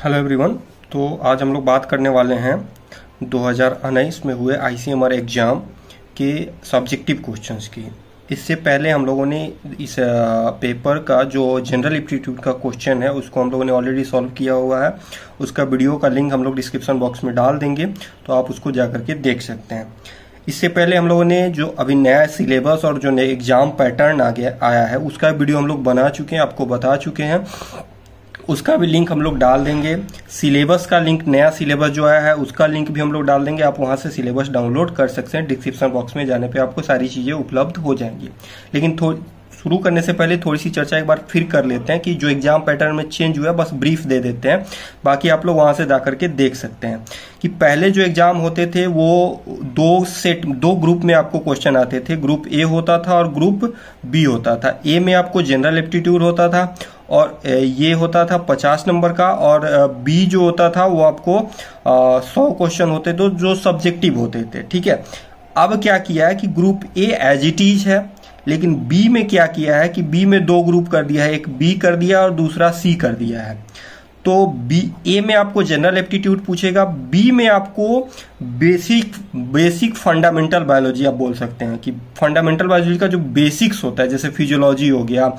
Hello everyone. तो आज हम लोग बात करने वाले हैं 2019 में हुए ICMR एग्ज़ाम के सब्जेक्टिव क्वेश्चंस की। इससे पहले हम लोगों ने इस पेपर का जो जनरल एप्टीट्यूड का क्वेश्चन है उसको हम लोगों ने ऑलरेडी सॉल्व किया हुआ है। उसका वीडियो का लिंक हम लोग डिस्क्रिप्शन बॉक्स में डाल देंगे, तो आप उसको जा करके देख सकते हैं। इससे पहले हम लोगों ने जो अभी नया सिलेबस और जो नया एग्ज़ाम पैटर्न आया है उसका वीडियो हम लोग बना चुके हैं, आपको बता चुके हैं। उसका भी लिंक हम लोग डाल देंगे। सिलेबस का लिंक, नया सिलेबस जो आया है उसका लिंक भी हम लोग डाल देंगे। आप वहां से सिलेबस डाउनलोड कर सकते हैं। डिस्क्रिप्शन बॉक्स में जाने पे आपको सारी चीज़ें उपलब्ध हो जाएंगी। लेकिन शुरू करने से पहले थोड़ी सी चर्चा एक बार फिर कर लेते हैं कि जो एग्जाम पैटर्न में चेंज हुआ है, बस ब्रीफ दे देते हैं। बाकी आप लोग वहां से जाकर के देख सकते हैं कि पहले जो एग्जाम होते थे वो दो ग्रुप में आपको क्वेश्चन आते थे। ग्रुप ए होता था और ग्रुप बी होता था। ए में आपको जनरल एप्टीट्यूड होता था और ये होता था 50 नंबर का, और बी जो होता था वो आपको 100 क्वेश्चन होते थे जो सब्जेक्टिव होते थे। ठीक है। अब क्या किया है कि group A as it is है, लेकिन बी में क्या किया है कि बी में दो ग्रुप कर दिया है, एक बी कर दिया और दूसरा सी कर दिया है। तो बी ए में आपको जनरल एप्टीट्यूड पूछेगा, बी में आपको बेसिक फंडामेंटल बायोलॉजी आप बोल सकते हैं कि फंडामेंटल बायोलॉजी का जो बेसिक्स होता है, जैसे फिजियोलॉजी हो गया,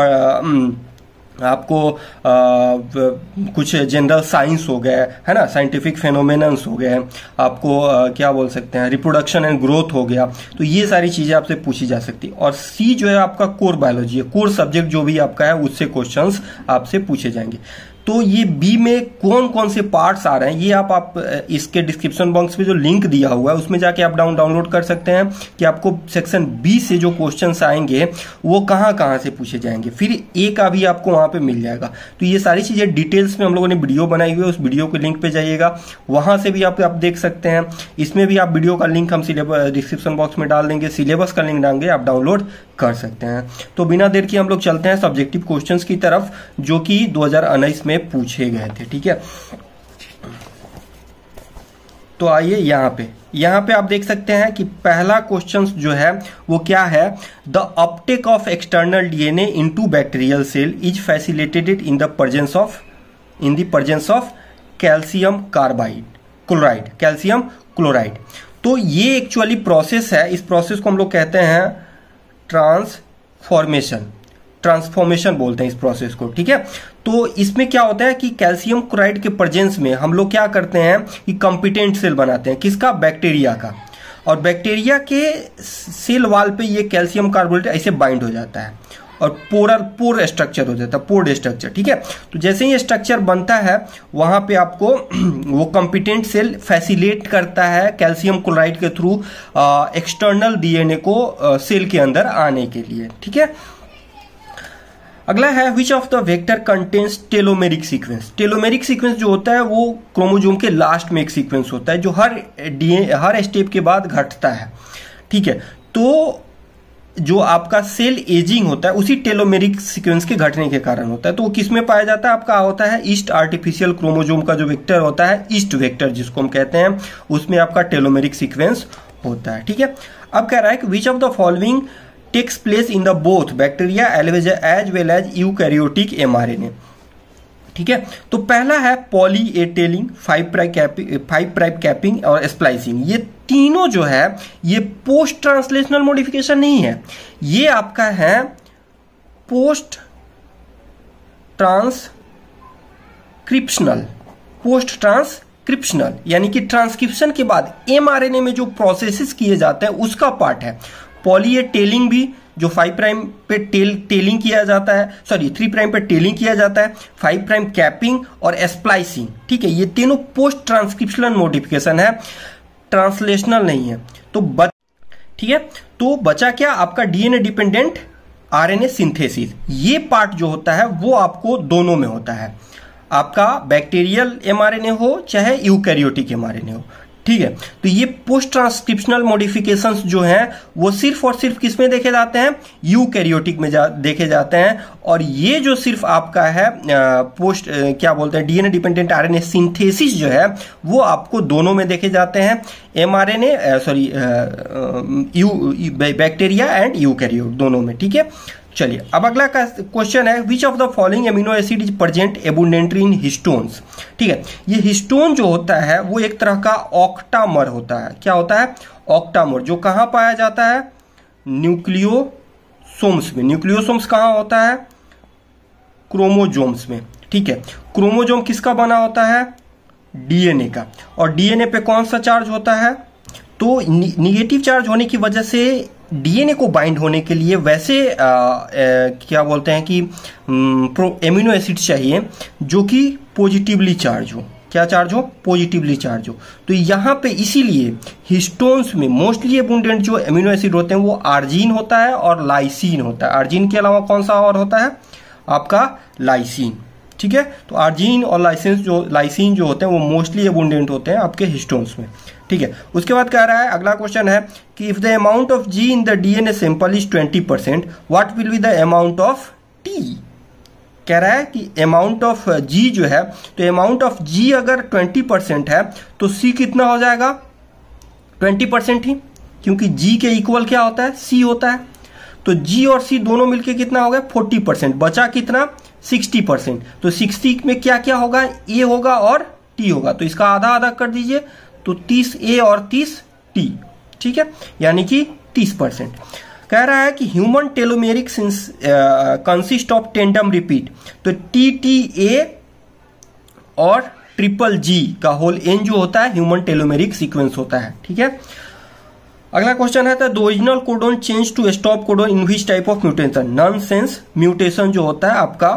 आपको कुछ जनरल साइंस हो गए, है ना, साइंटिफिक फेनोमेनन्स हो गए, आपको क्या बोल सकते हैं, रिप्रोडक्शन एंड ग्रोथ हो गया। तो ये सारी चीजें आपसे पूछी जा सकती है। और सी जो है आपका कोर बायोलॉजी है, कोर सब्जेक्ट जो भी आपका है उससे क्वेश्चंस आपसे पूछे जाएंगे। तो ये बी में कौन कौन से पार्ट्स आ रहे हैं ये आप इसके डिस्क्रिप्शन बॉक्स में जो लिंक दिया हुआ है उसमें जाके आप डाउनलोड कर सकते हैं कि आपको सेक्शन बी से जो क्वेश्चंस आएंगे वो कहाँ कहाँ से पूछे जाएंगे। फिर ए का भी आपको वहां पे मिल जाएगा। तो ये सारी चीजें डिटेल्स में हम लोगों ने वीडियो बनाई हुई है, उस वीडियो के लिंक पे जाइएगा, वहां से भी आप देख सकते हैं। इसमें भी आप वीडियो का लिंक हम डिस्क्रिप्शन बॉक्स में डाल देंगे, सिलेबस का लिंक डालेंगे, आप डाउनलोड कर सकते हैं। तो बिना देर के हम लोग चलते हैं सब्जेक्टिव क्वेश्चंस की तरफ जो कि 2019 में पूछे गए थे। ठीक है। तो आइए यहां पे आप देख सकते हैं कि पहला क्वेश्चन जो है वो क्या है, the uptake of external DNA into bacterial cell is facilitated in the presence of calcium chloride, calcium chloride. तो ये एक्चुअली प्रोसेस है, इस प्रोसेस को हम लोग कहते हैं ट्रांसफॉर्मेशन बोलते हैं इस प्रोसेस को। ठीक है। तो इसमें क्या होता है कि कैल्शियम क्लोराइड के प्रेजेंस में हम लोग क्या करते हैं कि कॉम्पिटेंट सेल बनाते हैं, किसका, बैक्टीरिया का। और बैक्टीरिया के सेल वॉल पे ये कैल्शियम कार्बोनेट ऐसे बाइंड हो जाता है और पोर स्ट्रक्चर हो जाता है, पोर्ड स्ट्रक्चर। ठीक है। तो जैसे ही स्ट्रक्चर बनता है वहां पे आपको वो कॉम्पिटेंट सेल फैसिलिटेट करता है कैल्शियम क्लोराइड के थ्रू एक्सटर्नल डीएनए को सेल के अंदर आने के लिए। ठीक है। अगला है which of the vector contains telomeric sequence. Telomeric sequence जो होता है वो क्रोमोजोम के लास्ट में एक सीक्वेंस होता है जो हर स्टेप के बाद घटता है। ठीक है। तो जो आपका सेल एजिंग होता है उसी टेलोमेरिक सीक्वेंस के घटने के कारण होता है। तो वो किस में पाया जाता है, आपका होता है ईस्ट आर्टिफिशियल क्रोमोजोम का जो वेक्टर होता है, ईस्ट वेक्टर जिसको हम कहते हैं, उसमें आपका टेलोमेरिक सीक्वेंस होता है। ठीक है। अब कह रहा है कि which of the following takes place in the both bacteria as well as eukaryotic mRNA। ठीक है। तो पहला है पॉली ए टेलिंग, 5' कैपिंग और स्प्लाइसिंग। ये तीनों जो है ये पोस्ट ट्रांसलेशनल मॉडिफिकेशन नहीं है, ये आपका है पोस्ट ट्रांसक्रिप्शनल, यानी कि ट्रांसक्रिप्शन के बाद mRNA में जो प्रोसेसेस किए जाते हैं उसका पार्ट है। पॉली ए टेलिंग भी जो 5' पे टेलिंग किया जाता है, 3' पे टेलिंग किया जाता है, 5' कैपिंग और स्प्लाइसिंग। ठीक है। ये तीनों पोस्ट ट्रांसक्रिप्शनल मॉडिफिकेशन है, ट्रांसलेशनल नहीं है। तो ठीक है। तो बचा क्या, आपका डीएनए डिपेंडेंट आरएनए सिंथेसिस। ये पार्ट जो होता है वो आपको दोनों में होता है, आपका बैक्टीरियल mRNA हो चाहे यूकैरियोटिक mRNA हो। ठीक है। तो ये पोस्ट ट्रांसक्रिप्शनल मॉडिफिकेशंस जो हैं वो सिर्फ और सिर्फ किस में देखे जाते हैं, यूकैरियोटिक में देखे जाते हैं। और ये जो सिर्फ आपका है क्या बोलते हैं, डीएनए डिपेंडेंट आरएनए सिंथेसिस जो है वो आपको दोनों में देखे जाते हैं, बैक्टीरिया एंड यूकैरियोट दोनों में। ठीक है। चलिए अब अगला क्वेश्चन है, which of the following amino acid is present abundantly in histones. ठीक है, ये हिस्टोन जो होता है वो एक तरह का ऑक्टामर होता है। क्या होता है? ऑक्टामर, जो कहाँ पाया जाता है? न्यूक्लियोसोम्स में। न्यूक्लियोसोम्स कहाँ होता है? क्रोमोजोम्स में। ठीक है, क्रोमोजोम किसका बना होता है? डीएनए का। और डीएनए पे कौन सा चार्ज होता है? तो निगेटिव चार्ज होने की वजह से डीएनए को बाइंड होने के लिए वैसे क्या बोलते हैं कि एमिनो एसिड चाहिए जो कि पॉजिटिवली चार्ज हो। क्या चार्ज हो? पॉजिटिवली चार्ज हो। तो यहाँ पे इसीलिए हिस्टोन्स में मोस्टली एबुंडेंट जो एमिनो एसिड होते हैं वो आर्जिन होता है और लाइसिन होता है। आर्जिन के अलावा कौन सा और होता है? आपका लाइसिन। ठीक है, तो आर्जिन और लाइसिन जो होते हैं वो मोस्टली एबुंडेंट होते हैं आपके हिस्टोन्स में। ठीक है, उसके बाद कह रहा है, अगला क्वेश्चन है कि if the amount of G in the DNA sample is 20%, what will be the amount of T. कह रहा है कि अमाउंट ऑफ जी जो है, तो अमाउंट ऑफ जी अगर 20% है तो सी कितना हो जाएगा? 20% ही, क्योंकि जी के इक्वल क्या होता है? सी होता है। तो जी और सी दोनों मिलके कितना हो गया? 40%। बचा कितना? 60%। तो 60 में क्या क्या होगा? ए होगा और टी होगा, तो इसका आधा आधा कर दीजिए, तो 30 ए और 30 टी। ठीक है, यानी कि 30%। कह रहा है कि human telomeric consist of tandem repeat. तो टी टी ए और ट्रिपल जी का होल एन जो होता है ह्यूमन टेलोमेरिक सीक्वेंस होता है। ठीक है, अगला क्वेश्चन है, the original codon change to stop codon in which type of mutation. Nonsense mutation जो होता है आपका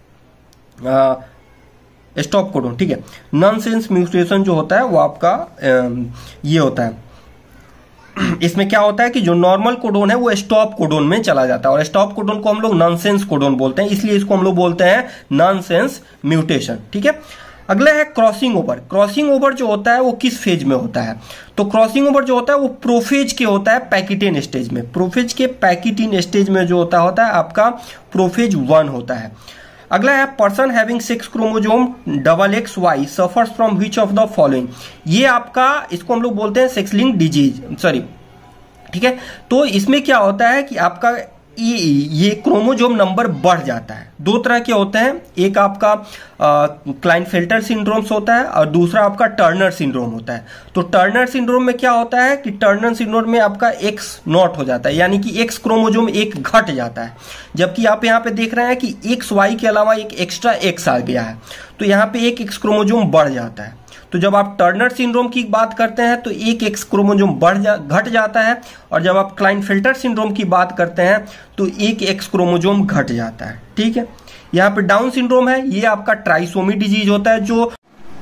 स्टॉप कोडोन। ठीक है, नॉनसेंस म्यूटेशन जो होता है वो आपका ये होता है, इसमें क्या होता है कि जो नॉर्मल कोडोन है वो स्टॉप कोडोन में चला जाता है, और स्टॉप कोडोन को हम लोग नॉनसेंस कोडोन बोलते हैं, इसलिए इसको हम लोग बोलते हैं नॉनसेंस म्यूटेशन। ठीक है, अगला है क्रॉसिंग ओवर। क्रॉसिंग ओवर जो होता है वो किस फेज में होता है? तो क्रॉसिंग ओवर जो होता है वो प्रोफेज के होता है पैकिटिन स्टेज में। प्रोफेज के पैकिटिन स्टेज में जो होता है आपका प्रोफेज 1 होता है। अगला है, person having 6 chromosome XXY suffers from which of the following. ये आपका, इसको हम लोग बोलते हैं सेक्स लिंक्ड डिजीज, सॉरी। ठीक है, तो इसमें क्या होता है कि आपका ये क्रोमोजोम नंबर बढ़ जाता है। दो तरह के होते हैं, एक आपका क्लाइनफेल्टर सिंड्रोम्स होता है और दूसरा आपका टर्नर सिंड्रोम होता है। तो टर्नर सिंड्रोम में क्या होता है कि टर्नर सिंड्रोम में आपका X नॉट हो जाता है, यानी कि X क्रोमोजोम एक घट जाता है, जबकि आप यहाँ पे देख रहे हैं कि XY के अलावा एक एक्स्ट्रा X आ गया है, तो यहाँ पे एक X क्रोमोजोम बढ़ जाता है। तो जब आप टर्नर सिंड्रोम की बात करते हैं तो एक X क्रोमोजोम घट जाता है, और जब आप क्लाइनफेल्टर सिंड्रोम की बात करते हैं तो एक X क्रोमोजोम घट जाता है। ठीक है, यहाँ पे डाउन सिंड्रोम है, ये आपका ट्राइसोमी डिजीज होता है, जो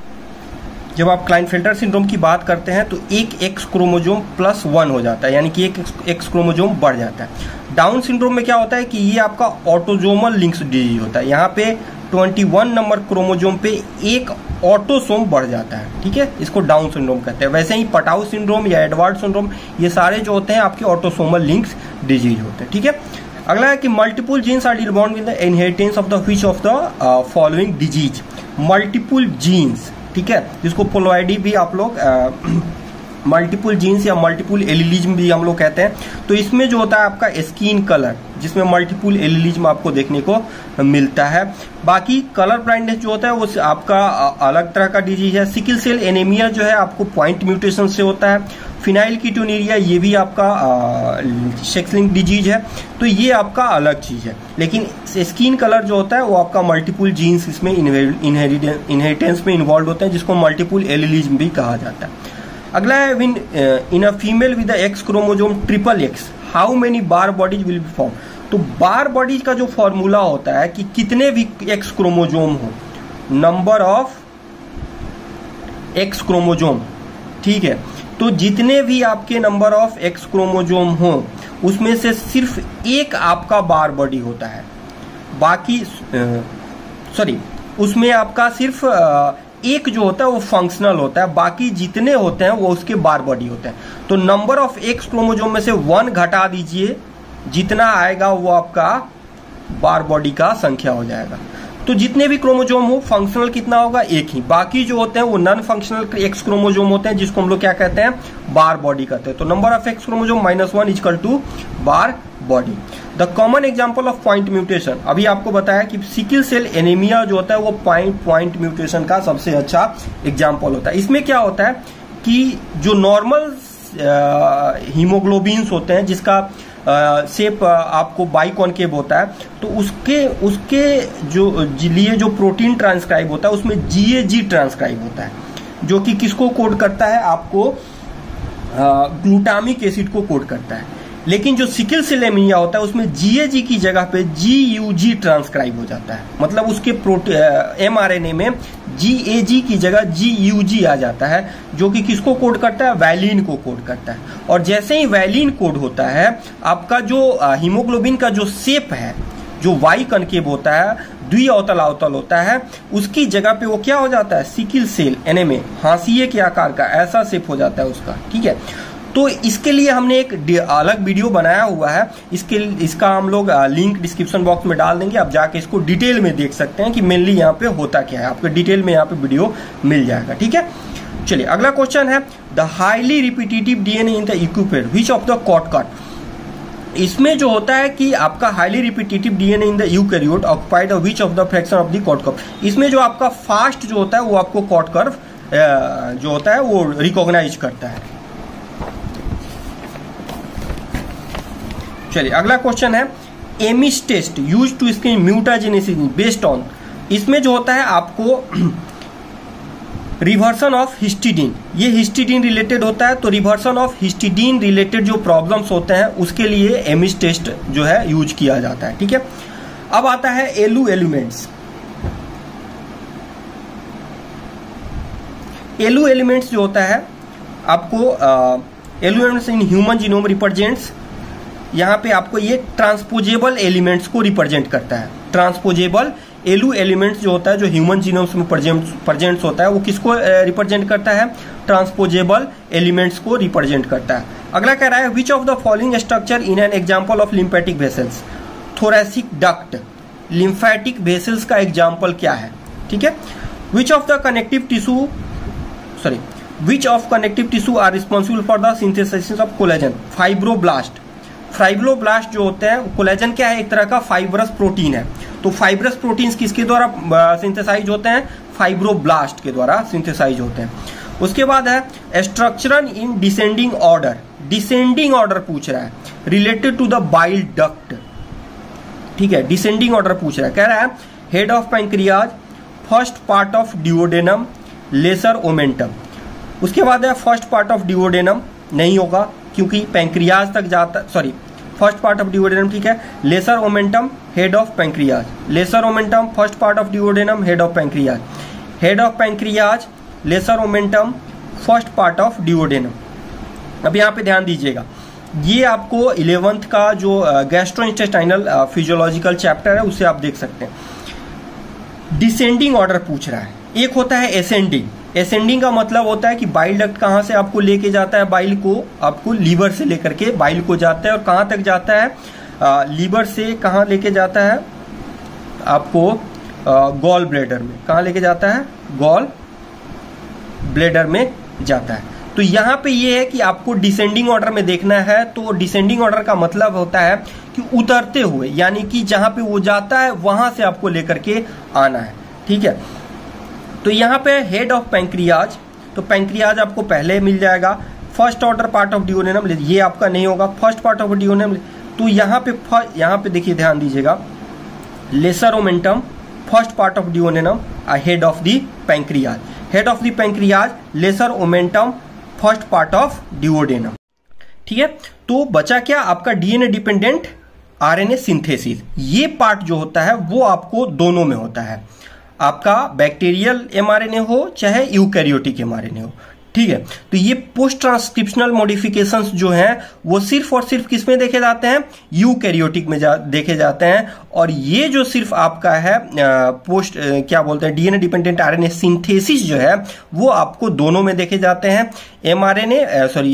जब आप क्लाइनफेल्टर सिंड्रोम की बात करते हैं तो एक X क्रोमोजोम +1 हो जाता है, यानी कि एक X क्रोमोजोम बढ़ जाता है। डाउन सिंड्रोम में क्या होता है कि ये आपका ऑटोजोमल लिंक्स डिजीज होता है, यहाँ पे 21 नंबर क्रोमोजोम पे एक ऑटोसोम बढ़ जाता है। ठीक है, इसको डाउन सिंड्रोम कहते हैं। वैसे ही पटाउ सिंड्रोम या एडवर्ड सिंड्रोम, ये सारे जो होते हैं आपके ऑटोसोमल लिंक्स डिजीज होते हैं। ठीक है, अगला है कि multiple genes are distributed with the inheritance of the which of the following disease. Multiple genes, ठीक है, जिसको पोलोइडी भी आप लोग मल्टीपल जीन्स या मल्टीपल एलिलिज्म भी हम लोग कहते हैं। तो इसमें जो होता है आपका स्किन कलर, जिसमें मल्टीपल एलिलिज्म आपको देखने को मिलता है। बाकी कलर ब्लाइंडनेस जो होता है वो आपका अलग तरह का डिजीज है। सिकल सेल एनीमिया जो है आपको पॉइंट म्यूटेशन से होता है। फिनाइल कीटोनुरिया, ये भी आपका सेक्स लिंक्ड डिजीज है, तो ये आपका अलग चीज है। लेकिन स्किन कलर जो होता है वो आपका मल्टीपल जीन्स इसमें इनहेरिटेंस में इन्वॉल्व होते हैं, जिसको मल्टीपल एलिलिज्म भी कहा जाता है। अगला है, in a female with X chromosome XXX how many Barr bodies will be form. तो बार बॉडीज का जो फॉर्मूला होता है कि कितने भी X क्रोमोजोम हो, नंबर ऑफ X क्रोमोजोम। ठीक है, तो जितने भी आपके नंबर ऑफ X क्रोमोजोम हो उसमें से सिर्फ एक आपका बार बॉडी होता है, बाकी उसमें आपका सिर्फ एक जो होता है वो फंक्शनल होता है, बाकी जितने होते हैं वो उसके बार बॉडी होते हैं। तो नंबर ऑफ X क्रोमोजोम में से 1 घटा दीजिए, जितना आएगा वो आपका बार बॉडी का संख्या हो जाएगा। तो जितने भी क्रोमोजोम हो, फंक्शनल कितना होगा? एक ही। बाकी जो होते हैं वो नॉन फंक्शनल X क्रोमोजोम होते हैं, जिसको हम लोग क्या कहते हैं? बार बॉडी कहते हैं। तो number of X chromosome -1 equal to Barr body. The common example of point mutation, अभी आपको बताया कि सिकल सेल एनीमिया जो होता है वो पॉइंट म्यूटेशन का सबसे अच्छा एग्जाम्पल होता है। इसमें क्या होता है कि जो नॉर्मल हीमोग्लोबिन्स होते हैं जिसका शेप आपको बाइकॉनकेव होता है, तो उसके जो लिए जो प्रोटीन ट्रांसक्राइब होता है उसमें GAG ट्रांसक्राइब होता है, जो कि किसको कोड करता है, आपको ग्लूटामिक एसिड को कोड करता है। लेकिन जो सिकल सेल एनीमिया होता है उसमें GAG की जगह पे GUG ट्रांसक्राइब हो जाता है, मतलब उसके mRNA में GAG की जगह GUG आ जाता है, जो कि किसको कोड करता है, वैलिन को कोड करता है। और जैसे ही वैलिन कोड होता है, आपका जो हीमोग्लोबिन का जो शेप है, जो वाई कनकेव होता है, द्विअवतल अवतल होता है, उसकी जगह पे वो क्या हो जाता है, सिकल सेल एनीमिया, हाशिए के आकार का ऐसा शेप हो जाता है उसका। ठीक है, तो इसके लिए हमने एक अलग वीडियो बनाया हुआ है, इसका हम लोग लिंक डिस्क्रिप्शन बॉक्स में डाल देंगे, आप जाके इसको डिटेल में देख सकते हैं कि मेनली यहाँ पे होता क्या है, आपको डिटेल में यहाँ पे वीडियो मिल जाएगा। ठीक है, चलिए अगला क्वेश्चन है, the highly repetitive DNA in the eukaryote which of the cot. इसमें जो होता है कि आपका highly repetitive DNA in the eukaryote occupied which of the fraction of the cot curve. इसमें जो आपका फास्ट जो होता है वो आपको कॉट कर्व जो होता है वो रिकॉग्नाइज करता है। चलिए अगला क्वेश्चन है, Ames test use to screen mutagenesis based on. इसमें जो होता है आपको रिवर्सन ऑफ हिस्टिडीन, ये हिस्टिडीन रिलेटेड होता है, तो रिवर्सन ऑफ हिस्टिडीन रिलेटेड जो प्रॉब्लम्स होते हैं उसके लिए एमिस टेस्ट जो है यूज किया जाता है। ठीक है, अब आता है एलू एलिमेंट्स। एलू एलिमेंट्स जो होता है आपको Alu elements in human genome represents, यहाँ पे आपको ये ट्रांसपोजेबल एलिमेंट्स को रिप्रेजेंट करता है। ट्रांसपोजेबल एलू एलिमेंट्स जो होता है, जो ह्यूमन जीनोम्स में प्रेजेंट्स होता है, वो किसको रिप्रेजेंट करता है, ट्रांसपोजेबल एलिमेंट्स को रिप्रेजेंट करता है। अगला कह रहा है, which of the following structure in an example of lymphatic vessels. Thoracic duct lymphatic vessels का एग्जाम्पल क्या है। ठीक है, which of connective tissue are responsible for the synthesis of collagen. Fibroblast, fibroblast जो होते हैं, कोलेजन क्या है, एक तरह का फाइब्रस प्रोटीन है, तो फाइब्रस प्रोटीन्स किसके द्वारा सिंथेसाइज होते हैं, फाइब्रोब्लास्ट के द्वारा सिंथेसाइज होते हैं। उसके बाद है structural in descending order, descending order पूछ रहा है, related to the bile duct. ठीक है, डिसेंडिंग ऑर्डर पूछ रहा है, कह रहा है head of pancreas, first part of duodenum, lesser omentum. उसके बाद है फर्स्ट पार्ट ऑफ डिओडेनम नहीं होगा क्योंकि पैंक्रियाज तक जाता, sorry first part of duodenum. ठीक है, lesser omentum, head of pancreas, lesser omentum, first part of duodenum, head of pancreas, head of pancreas, lesser omentum, first part of duodenum. अब यहाँ पे ध्यान दीजिएगा, ये आपको 11th का जो गैस्ट्रोइंटेस्टाइनल फिजियोलॉजिकल चैप्टर है उसे आप देख सकते हैं। डिसेंडिंग ऑर्डर पूछ रहा है, एक होता है एसेंडिंग। एसेंडिंग का मतलब होता है कि बाइल डक्ट कहाँ से आपको लेके जाता है, बाइल को आपको लीवर से लेकर के बाइल को जाता है, और कहाँ तक जाता है, लीवर से कहाँ लेके जाता है आपको गॉल ब्लैडर में, कहाँ लेके जाता है, गॉल ब्लैडर में जाता है। तो यहाँ पे ये है कि आपको डिसेंडिंग ऑर्डर में देखना है, तो डिसेंडिंग ऑर्डर का मतलब होता है कि उतरते हुए, यानी कि जहाँ पे वो जाता है वहां से आपको लेकर के आना है। ठीक है, तो यहाँ पे हेड ऑफ पैंक्रियाज, तो पैंक्रियाज आपको पहले मिल जाएगा। First order part of duodenum, ये आपका नहीं होगा, फर्स्ट पार्ट ऑफ डिओडेनम। तो यहाँ पे देखिए ध्यान दीजिएगा, lesser omentum, first part of duodenum, head of the pancreas, head of the pancreas, lesser omentum, first part of duodenum. ठीक है, तो बचा क्या आपका डीएनए डिपेंडेंट आरएनए सिंथेसिस। ये पार्ट जो होता है वो आपको दोनों में होता है, आपका बैक्टीरियल एमआरएनए हो चाहे यूकैरियोटिक एमआरएनए हो। ठीक है, तो ये पोस्ट ट्रांसक्रिप्शनल मॉडिफिकेशंस जो हैं वो सिर्फ और सिर्फ किस में देखे जाते हैं, यूकैरियोटिक में देखे जाते हैं। और ये जो सिर्फ आपका है पोस्ट क्या बोलते हैं डीएनए डिपेंडेंट आरएनए सिंथेसिस जो है वो आपको दोनों में देखे जाते हैं, mRNA sorry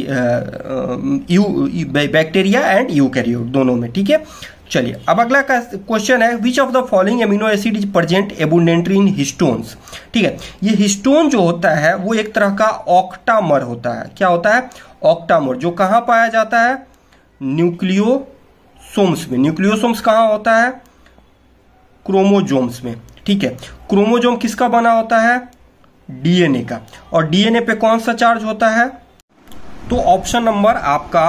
bacteria and eukaryote दोनों में। ठीक है, चलिए अब अगला क्वेश्चन है, which of the following amino acid is present abundantly in histones. ठीक है, ये हिस्टोन जो होता है वो एक तरह का ऑक्टामर होता है। क्या होता है, ऑक्टामर, जो कहां पाया जाता है, न्यूक्लियो न्यूक्लियोसोम्स में। न्यूक्लियोसोम्स कहाँ होता है? क्रोमोजोम्स में, ठीक है। क्रोमोजोम किसका बना होता है? डीएनए का। और डीएनए पे कौन सा चार्ज होता है? तो ऑप्शन नंबर आपका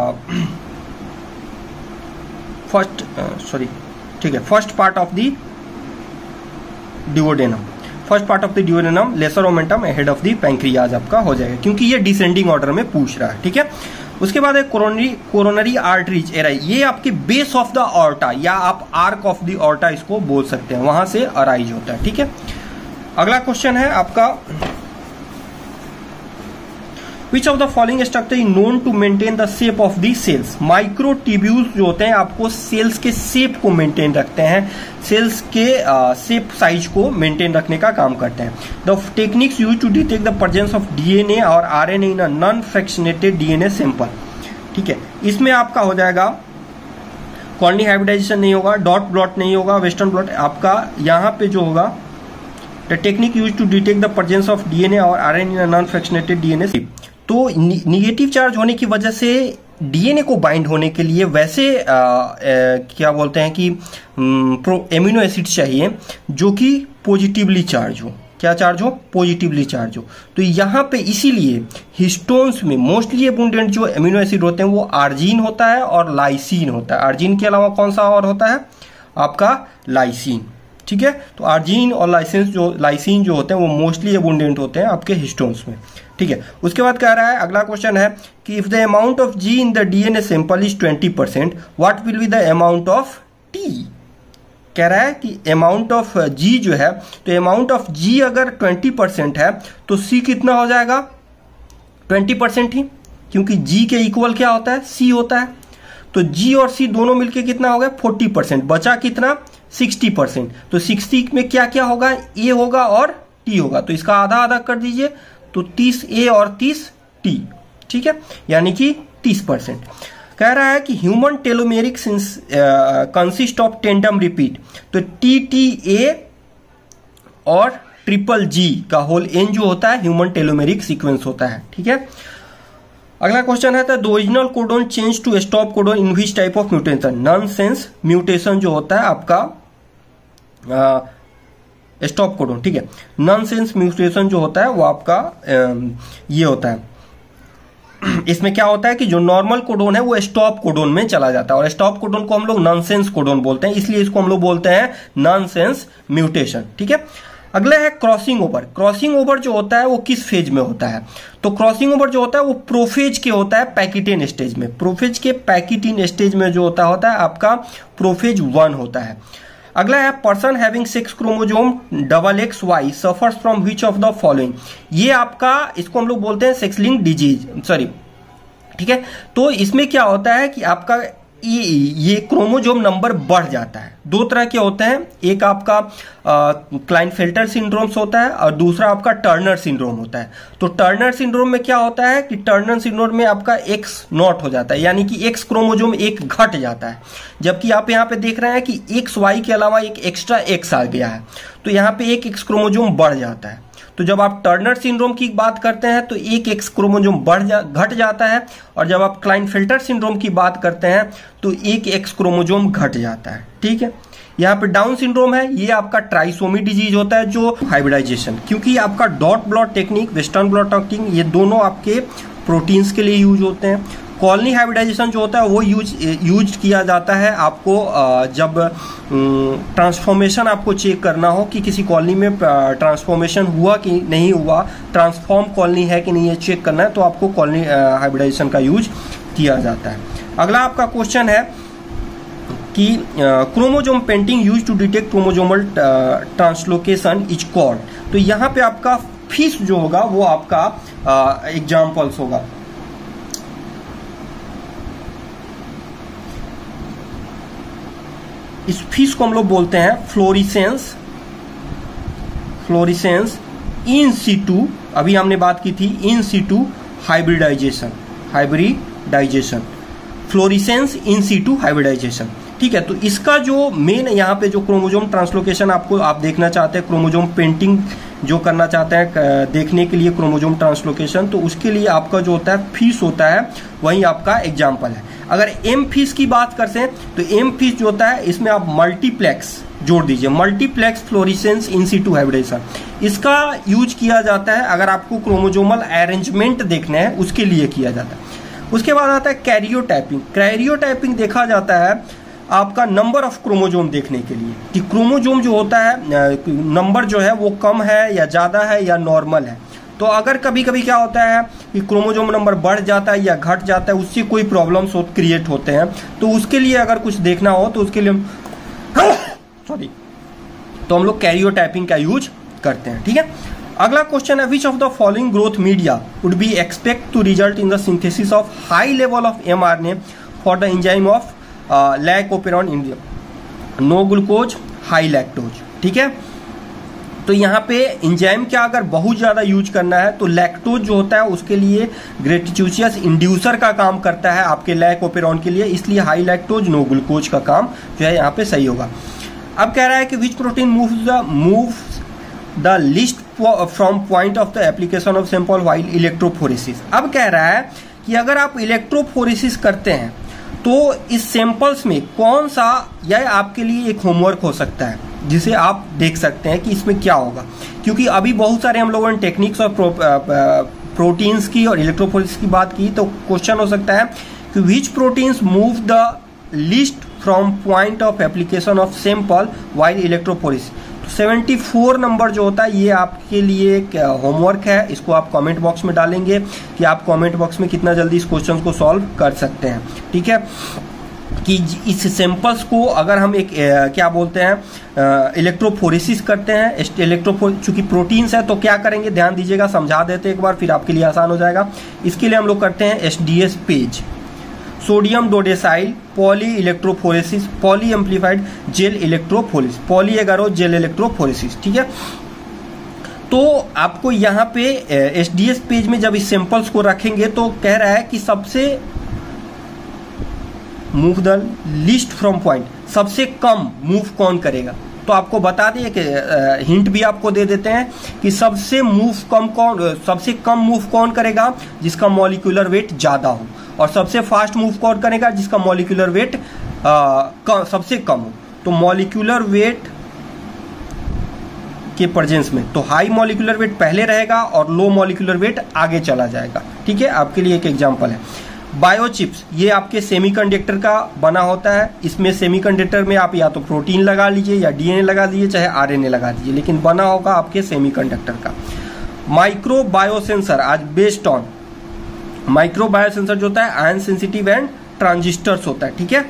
first part of the duodenum, first part of the duodenum lesser omentum head of the pancreas आपका हो जाएगा, क्योंकि ये डिसेंडिंग ऑर्डर में पूछ रहा है, ठीक है। उसके बाद है कोरोनरी आर्टरीज एराई, ये आपके बेस ऑफ द ऑर्टा या आप आर्क ऑफ द ऑर्टा इसको बोल सकते हैं, वहां से अराइज होता है, ठीक है। अगला क्वेश्चन है आपका, Which of the following structure is known to maintain the shape of the cells? Microtubules जो होते हैं आपको सेल्स के शेप को मेंटेन रखते हैं, सेल्स के शेप साइज को मेंटेन रखने का काम करते हैं। The techniques use to detect the presence of DNA और RNA in a non fractionated DNA sample, ठीक है। इसमें आपका हो जाएगा कॉलोनी हाइब्रिडाइजेशन नहीं होगा, डॉट ब्लॉट नहीं होगा, वेस्टर्न ब्लॉट आपका यहाँ पे जो होगा the technique use to detect the presence of DNA और RNA in a non fractionated DNA. तो निगेटिव चार्ज होने की वजह से डीएनए को बाइंड होने के लिए वैसे क्या बोलते हैं कि एमिनो एसिड चाहिए जो कि पॉजिटिवली चार्ज हो। क्या चार्ज हो? पॉजिटिवली चार्ज हो। तो यहाँ पे इसीलिए हिस्टोन्स में मोस्टली अबुंडेंट जो एमिनो एसिड होते हैं वो आर्जिन होता है और लाइसिन होता है। आर्जिन के अलावा कौन सा और होता है? आपका लाइसिन, ठीक है। तो आर्जिन और लाइसिन जो होते हैं वो मोस्टली अबुंडेंट होते हैं आपके हिस्टोन्स में, ठीक है। उसके बाद कह रहा है, अगला क्वेश्चन है कि if the amount of G in the DNA sample is 20%, what will be the amount of T? कह रहा है कि अमाउंट ऑफ जी जो है, तो अमाउंट ऑफ जी अगर 20% है तो सी कितना हो जाएगा? 20% ही, क्योंकि जी के इक्वल क्या होता है? सी होता है। तो जी और सी दोनों मिलके कितना हो गया? 40%। बचा कितना? 60%। तो 60 में क्या क्या होगा? ए होगा और टी होगा, तो इसका आधा आधा कर दीजिए, तो 30 ए और 30 टी, ठीक है, यानी कि 30%। कह रहा है कि human telomeric consist of tandem repeat, तो टी टी ए और ट्रिपल जी का होल एन जो होता है ह्यूमन टेलोमेरिक सीक्वेंस होता है, ठीक है। अगला क्वेश्चन है the original codon change to stop codon in which type of mutation? Nonsense mutation जो होता है आपका स्टॉप कोडोन, ठीक है। नॉनसेंस म्यूटेशन जो होता है वो आपका ये होता है, इसमें क्या होता है कि जो नॉर्मल कोडोन है वो स्टॉप कोडोन में चला जाता है, और स्टॉप कोडोन को हम लोग नॉनसेंस कोडोन बोलते हैं, इसलिए इसको हम लोग बोलते हैं नॉनसेंस म्यूटेशन, ठीक है। अगला है क्रॉसिंग ओवर। क्रॉसिंग ओवर जो होता है वो किस फेज में होता है? तो क्रॉसिंग ओवर जो होता है वो प्रोफेज के होता है पैकिटिन स्टेज में। प्रोफेज के पैकिटिन स्टेज में जो होता है आपका प्रोफेज 1 होता है। अगला है person having 6 chromosome XXY suffers from which of the following? ये आपका, इसको हम लोग बोलते हैं सेक्स लिंक्ड डिजीज, सॉरी, ठीक है। तो इसमें क्या होता है कि आपका ये क्रोमोजोम नंबर बढ़ जाता है। दो तरह के होते हैं, एक आपका क्लाइनफेल्टर सिंड्रोम्स होता है और दूसरा आपका टर्नर सिंड्रोम होता है। तो टर्नर सिंड्रोम में क्या होता है कि टर्नर सिंड्रोम में आपका X नॉट हो जाता है, यानी कि X क्रोमोजोम एक घट जाता है, जबकि आप यहाँ पे देख रहे हैं कि XY के अलावा एक एक्स्ट्रा X आ गया है, तो यहाँ पे एक X क्रोमोजोम बढ़ जाता है। तो जब आप टर्नर सिंड्रोम की बात करते हैं तो एक X क्रोमोजोम घट जाता है, और जब आप क्लाइनफेल्टर सिंड्रोम की बात करते हैं तो एक X क्रोमोजोम घट जाता है, ठीक है। यहाँ पे डाउन सिंड्रोम है, ये आपका ट्राइसोमी डिजीज होता है जो हाइब्रिडाइजेशन, क्योंकि आपका dot blot technique, western blot technique, ये दोनों आपके प्रोटीन्स के लिए यूज होते हैं। कॉलोनी हाइब्रिडाइजेशन जो होता है वो यूज किया जाता है आपको जब ट्रांसफॉर्मेशन आपको चेक करना हो कि किसी कॉलोनी में ट्रांसफॉर्मेशन हुआ कि नहीं हुआ, ट्रांसफॉर्म कॉलोनी है कि नहीं, ये चेक करना है, तो आपको कॉलोनी हाइब्रिडाइजेशन का यूज किया जाता है। अगला आपका क्वेश्चन है कि chromosome painting use to detect chromosomal translocation is called. तो यहाँ पे आपका फिश जो होगा वो आपका एग्जाम्पल्स होगा। इस फिश को हम लोग बोलते हैं फ्लोरिसेंस इन सीटू, अभी हमने बात की थी in situ hybridization, fluorescence in situ hybridization, ठीक है। तो इसका जो मेन यहाँ पे जो क्रोमोजोम ट्रांसलोकेशन आपको आप देखना चाहते हैं, क्रोमोजोम पेंटिंग जो करना चाहते हैं देखने के लिए क्रोमोजोम ट्रांसलोकेशन, तो उसके लिए आपका जो होता है फिश होता है, वही आपका एग्जाम्पल है। अगर एम फिश की बात करते हैं तो एम फिश जो होता है इसमें आप मल्टीप्लेक्स जोड़ दीजिए, multiplex fluorescence in situ hybridization, इसका यूज किया जाता है अगर आपको क्रोमोजोमल अरेंजमेंट देखना है उसके लिए किया जाता है। उसके बाद आता है कैरियोटाइपिंग। कैरियोटाइपिंग देखा जाता है आपका नंबर ऑफ क्रोमोजोम देखने के लिए कि क्रोमोजोम जो होता है नंबर जो है वो कम है या ज़्यादा है या नॉर्मल है। तो अगर कभी कभी क्या होता है कि क्रोमोजोम नंबर बढ़ जाता है या घट जाता है, उससे कोई प्रॉब्लम्स क्रिएट होते हैं, तो उसके लिए अगर कुछ देखना हो तो उसके लिए तो हम लोग कैरियोटाइपिंग का यूज करते हैं। ठीक है, अगला क्वेश्चन है which of the following growth media would be expect to result in the synthesis of high level of mRNA for the enzyme of lac operon India, no glucose high lactose. ठीक है, तो यहाँ पे एंजाइम क्या अगर बहुत ज़्यादा यूज करना है तो लैक्टोज जो होता है उसके लिए ग्रेटिट्यूशियस इंड्यूसर का काम करता है आपके लैकोपेरॉन के लिए, इसलिए हाई लैक्टोज नो ग्लूकोज का काम जो है यहाँ पे सही होगा। अब कह रहा है कि which protein move the list from point of the application of sample while electrophoresis. अब कह रहा है कि अगर आप इलेक्ट्रोफोरेसिस करते हैं तो इस सैंपल्स में कौन सा, यह आपके लिए एक होमवर्क हो सकता है जिसे आप देख सकते हैं कि इसमें क्या होगा, क्योंकि अभी बहुत सारे हम लोगों ने टेक्निक्स और प्रोटीन्स की और इलेक्ट्रोफोरेसिस की बात की, तो क्वेश्चन हो सकता है कि which proteins move the list from point of application of sample while electrophoresis. 74 number जो होता है ये आपके लिए एक होमवर्क है, इसको आप कमेंट बॉक्स में डालेंगे कि आप कमेंट बॉक्स में कितना जल्दी इस क्वेश्चन को सॉल्व कर सकते हैं। ठीक है, कि इस सैंपल्स को अगर हम एक क्या बोलते हैं इलेक्ट्रोफोरेसिस करते हैं, चूंकि प्रोटीन्स है तो क्या करेंगे ध्यान दीजिएगा, समझा देते हैं एक बार फिर आपके लिए आसान हो जाएगा। इसके लिए हम लोग करते हैं SDS page, sodium dodecyl poly electrophoresis, poly amplified gel electrophoresis, poly agarose gel electrophoresis. ठीक है, तो आपको यहाँ पे SDS पेज में जब इस सैंपल्स को रखेंगे तो कह रहा है कि सबसे move the list from point, सबसे कम मूव कौन करेगा। तो आपको बता दें कि हिंट भी आपको दे देते हैं कि सबसे कम मूव कौन करेगा जिसका मॉलिक्यूलर वेट ज्यादा हो, और सबसे फास्ट मूव कौन करेगा जिसका मॉलिक्यूलर वेट सबसे कम हो। तो मॉलिक्यूलर वेट के प्रेजेंस में तो हाई मॉलिक्यूलर वेट पहले रहेगा और लो मॉलिक्यूलर वेट आगे चला जाएगा। ठीक है, आपके लिए एक एग्जांपल है बायोचिप्स, ये आपके सेमीकंडक्टर का बना होता है। इसमें सेमीकंडक्टर में आप या तो प्रोटीन लगा लीजिए या DNA लगा दीजिए चाहे RNA लगा दीजिए, लेकिन बना होगा आपके सेमीकंडक्टर का। माइक्रो बायोसेंसर आज बेस्ड ऑन माइक्रो बायोसेंसर जो होता है आयन सेंसिटिव एंड ट्रांजिस्टर्स होता है। ठीक है,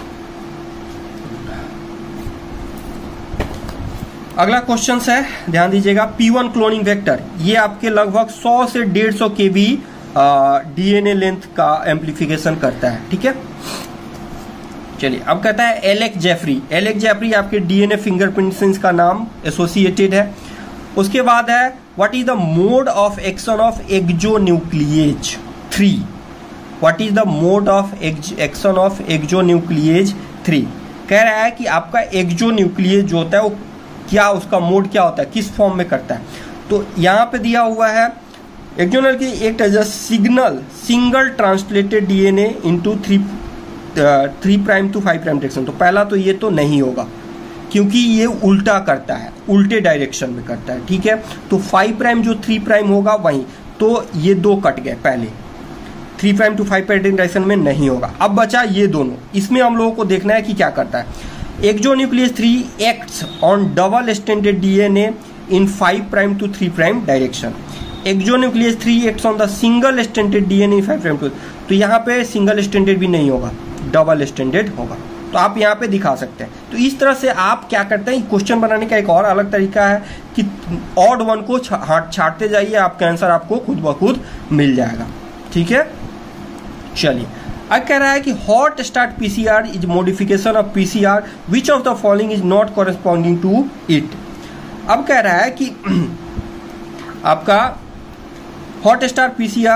अगला क्वेश्चन है ध्यान दीजिएगा, P1 क्लोनिंग वेक्टर, ये आपके लगभग 100 से 150 kb DNA लेंथ का एम्प्लीफिकेशन करता है। ठीक है, चलिए अब कहता है एलेक जेफरी आपके DNA फिंगरप्रिंट्स का नाम एसोसिएटेड है। उसके बाद है what is the mode of action of exonuclease 3, what is the mode of action of exonuclease 3। कह रहा है कि आपका एक्सोन्यूक्लिएज जो होता है वो क्या, उसका मोड क्या होता है, किस फॉर्म में करता है। तो यहाँ पे दिया हुआ है exonuclease act as a single translated DNA into 3 prime to 5 prime direction. तो पहला तो ये तो नहीं होगा क्योंकि ये उल्टा करता है, उल्टे डायरेक्शन में करता है। ठीक है, तो 5 प्राइम जो 3 प्राइम होगा वहीं, तो ये दो कट गए, पहले 3 प्राइम टू 5 प्राइम डायरेक्शन में नहीं होगा। अब बचा ये दोनों, इसमें हम लोगों को देखना है कि क्या करता है। Exonuclease 3 acts on double standard DNA in 5 prime to 3 prime direction. Exonuclease 3 acts on the single standard DNA in 5 prime to, तो यहाँ पे सिंगल स्टैंडर्ड भी नहीं होगा, डबल स्टैंडर्ड होगा। तो आप यहाँ पे दिखा सकते हैं। तो इस तरह से आप क्या करते हैं, क्वेश्चन बनाने का एक और अलग तरीका है कि ऑड वन को छाटते जाइए, आपका आंसर आपको खुद ब खुद मिल जाएगा। ठीक है, चलिए अब कह रहा है कि hot start PCR is modification of PCR which of the following is not corresponding to it. अब कह रहा है कि आपका हॉट स्टार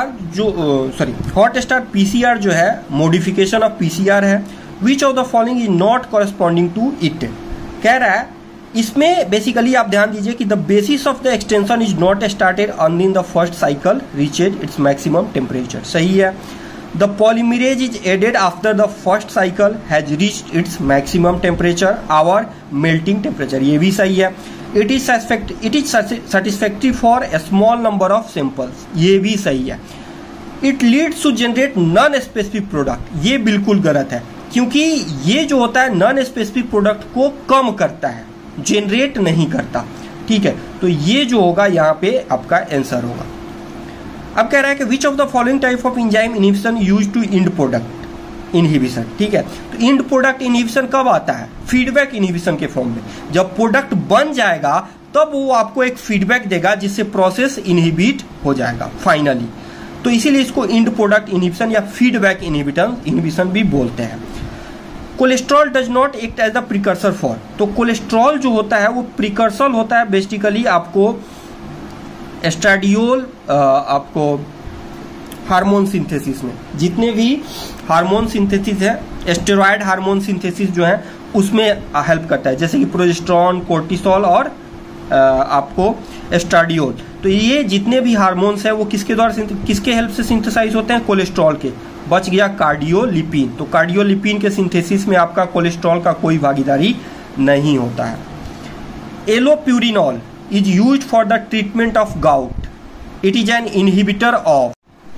PCR जो है मॉडिफिकेशन ऑफ PCR है, which of the following is not corresponding to it. कह रहा है इसमें बेसिकली आप ध्यान दीजिए कि the basis of the extension is not started on in the first cycle reached its maximum temperature, सही है। The polymerase is added after the first cycle has reached its maximum temperature our melting temperature, ये भी सही है। It is satisfactory for a small number of samples, ये भी सही है। It leads to generate non specific product, ये बिल्कुल गलत है, क्योंकि ये जो होता है नॉन स्पेसिफिक प्रोडक्ट को कम करता है, जनरेट नहीं करता, ठीक है। तो ये जो होगा यहाँ पे आपका आंसर होगा। अब कह रहा है कि which of the following type of enzyme inhibition use to end product inhibition, ठीक है। तो इंड प्रोडक्ट इनहिबिशन कब आता है? फीडबैक इनहिबिशन के फॉर्म में। जब प्रोडक्ट बन जाएगा तब वो आपको एक फीडबैक देगा जिससे प्रोसेस इनहिबिट हो जाएगा फाइनली। तो इसीलिए इसको इंड प्रोडक्ट इनहिबिशन या फीडबैक इनहिबिशन भी बोलते हैं। Cholesterol does not act as the precursor for, तो कोलेस्ट्रॉल जो होता है वो प्रिकर्सर होता है बेसिकली आपको एस्ट्राडियोल, आपको हार्मोन सिंथेसिस में, जितने भी हार्मोन सिंथेसिस है, स्टेरॉयड हार्मोन सिंथेसिस जो है उसमें हेल्प करता है, जैसे कि प्रोजेस्टेरॉन, कोर्टिसोल और आपको एस्ट्राडियोल। तो ये जितने भी हार्मोन्स हैं वो किसके द्वारा, किसके हेल्प से सिंथेसाइज होते हैं? कोलेस्ट्रॉल के। बच गया कार्डियोलिपिन, तो कार्डियोलिपिन के सिंथेसिस में आपका कोलेस्ट्रॉल का कोई भागीदारी नहीं होता है। Allopurinol is used for the treatment of gout, it is an inhibitor of.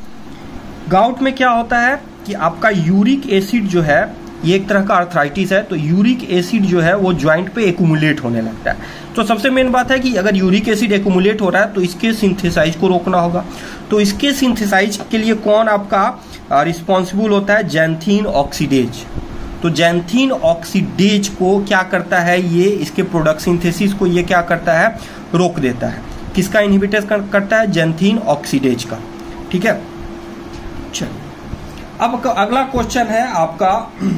Gout में क्या होता है कि आपका यूरिक एसिड जो है, ये एक तरह का आर्थराइटिस है, तो यूरिक एसिड जो है वो ज्वाइंट पे एक्यूमुलेट होने लगता है। तो सबसे मेन बात है कि अगर यूरिक एसिड एक्यूमुलेट हो रहा है तो इसके सिंथेसाइज को रोकना होगा। तो इसके सिंथेसाइज के लिए कौन आपका रिस्पॉन्सिबल होता है? Xanthine oxidase. तो जैंथीन ऑक्सीडेज को क्या करता है, ये इसके प्रोडक्ट सिंथेसिस को ये क्या करता है? रोक देता है। किसका इनहिबिटर करता है? जैंथीन ऑक्सीडेज का, ठीक है। चलिए अब अगला क्वेश्चन है आपका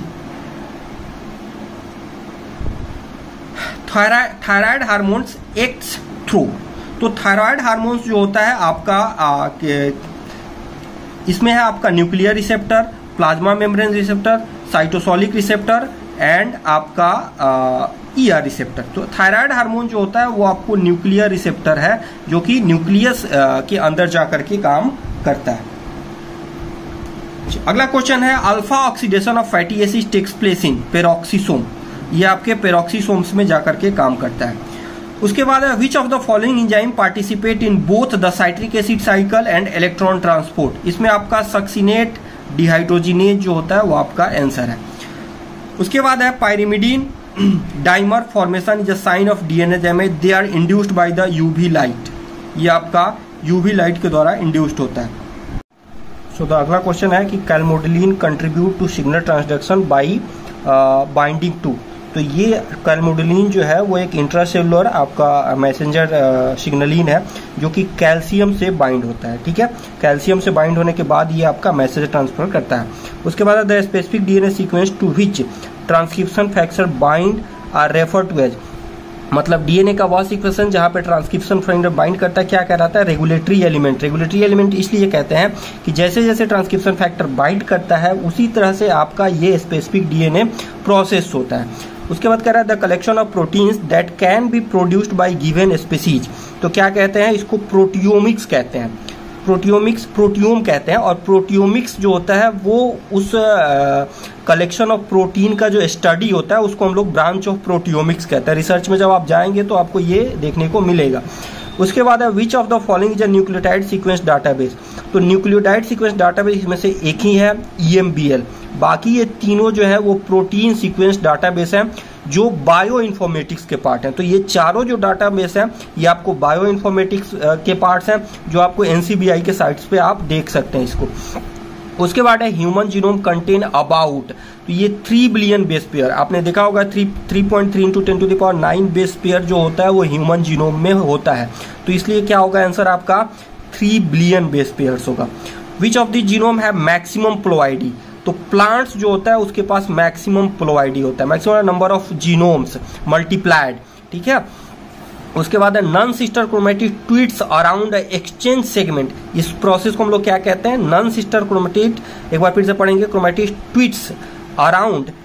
थायराइड हार्मोन्स एक्ट्स थ्रू। तो थायराइड हार्मोन्स जो होता है आपका इसमें है आपका nuclear receptor, plasma membrane receptor, cytosolic receptor and आपका ईआर रिसेप्टर। तो थायराइड हार्मोन जो होता है वो आपको न्यूक्लियर रिसेप्टर है, जो कि न्यूक्लियस के अंदर जाकर के काम करता है। अगला क्वेश्चन है alpha oxidation of fatty acid takes place in peroxisome, ये आपके पेरोक्सीसोम्स में जाकर के काम करता है। उसके बाद है which of the following enzyme participate in both the citric acid cycle and electron transport. इसमें आपका सक्सिनेट डिहाइड्रोजिनेज जो होता है वो आपका आंसर है। उसके बाद है pyrimidine dimer formation is a sign of DNA damage, they are induced by the UV light, ये आपका यूवी लाइट के द्वारा इंड्यूस्ड होता है। सो द अगला क्वेश्चन है कि calmodulin contribute to signal transduction by binding to. तो ये कैलमोडिलिन जो है वो एक इंट्रासेलुलर आपका मैसेंजर सिग्नलिन है, जो कि कैल्शियम से बाइंड होता है, ठीक है। कैल्शियम से बाइंड होने के बाद ये आपका मैसेज ट्रांसफर करता है। उसके बाद the specific DNA sequence to which transcription factor bind are refer to as, मतलब डीएनए का वह सीक्वेंस जहां पे ट्रांसक्रिप्शन फैक्टर बाइंड करता है क्या कहलाता है? Regulatory element. रेगुलेटरी एलिमेंट इसलिए कहते हैं कि जैसे जैसे ट्रांसक्रिप्शन फैक्टर बाइंड करता है उसी तरह से आपका ये स्पेसिफिक डीएनए प्रोसेस होता है। उसके बाद कह रहा है the collection of proteins that can be produced by given species. तो क्या कहते हैं? इसको प्रोटियोमिक्स कहते हैं, प्रोटियोमिक्स प्रोटियोम कहते हैं। और प्रोटियोमिक्स जो होता है वो उस कलेक्शन ऑफ प्रोटीन का जो स्टडी होता है उसको हम लोग ब्रांच ऑफ प्रोटियोमिक्स कहते हैं। रिसर्च में जब आप जाएंगे तो आपको ये देखने को मिलेगा। उसके बाद है which of the following is a nucleotide sequence database. तो न्यूक्लियोटाइड सीक्वेंस डाटाबेस में से एक ही है EMBL, बाकी ये तीनों जो है वो प्रोटीन सीक्वेंस डाटाबेस है जो बायो इन्फॉर्मेटिक्स के पार्ट हैं। तो ये चारों जो डाटाबेस हैं ये आपको बायो इन्फॉर्मेटिक्स के पार्ट्स हैं, जो आपको NCBI के साइट्स पे आप देख सकते हैं इसको। उसके बाद है ह्यूमन जीनोम कंटेन अबाउट, तो ये 3 बिलियन बेस पेयर, आपने देखा होगा 3.3 × 10⁹ बेस पेयर जो होता है वो ह्यूमन जीनोम में होता है। तो इसलिए क्या होगा आंसर आपका 3 बिलियन बेस पेयर्स होगा। विच ऑफ द जीनोम है मैक्सिमम प्लोआइडी। तो प्लांट्स जो होता है उसके पास मैक्सिमम प्लोआइडी होता है, maximum number of genomes multiplied, ठीक है। उसके बाद है non sister chromatid twists around exchange segment. इस प्रोसेस को हम लोग क्या कहते हैं? नॉन सिस्टर क्रोमेटिड, एक बार फिर से पढ़ेंगे, chromatid twists around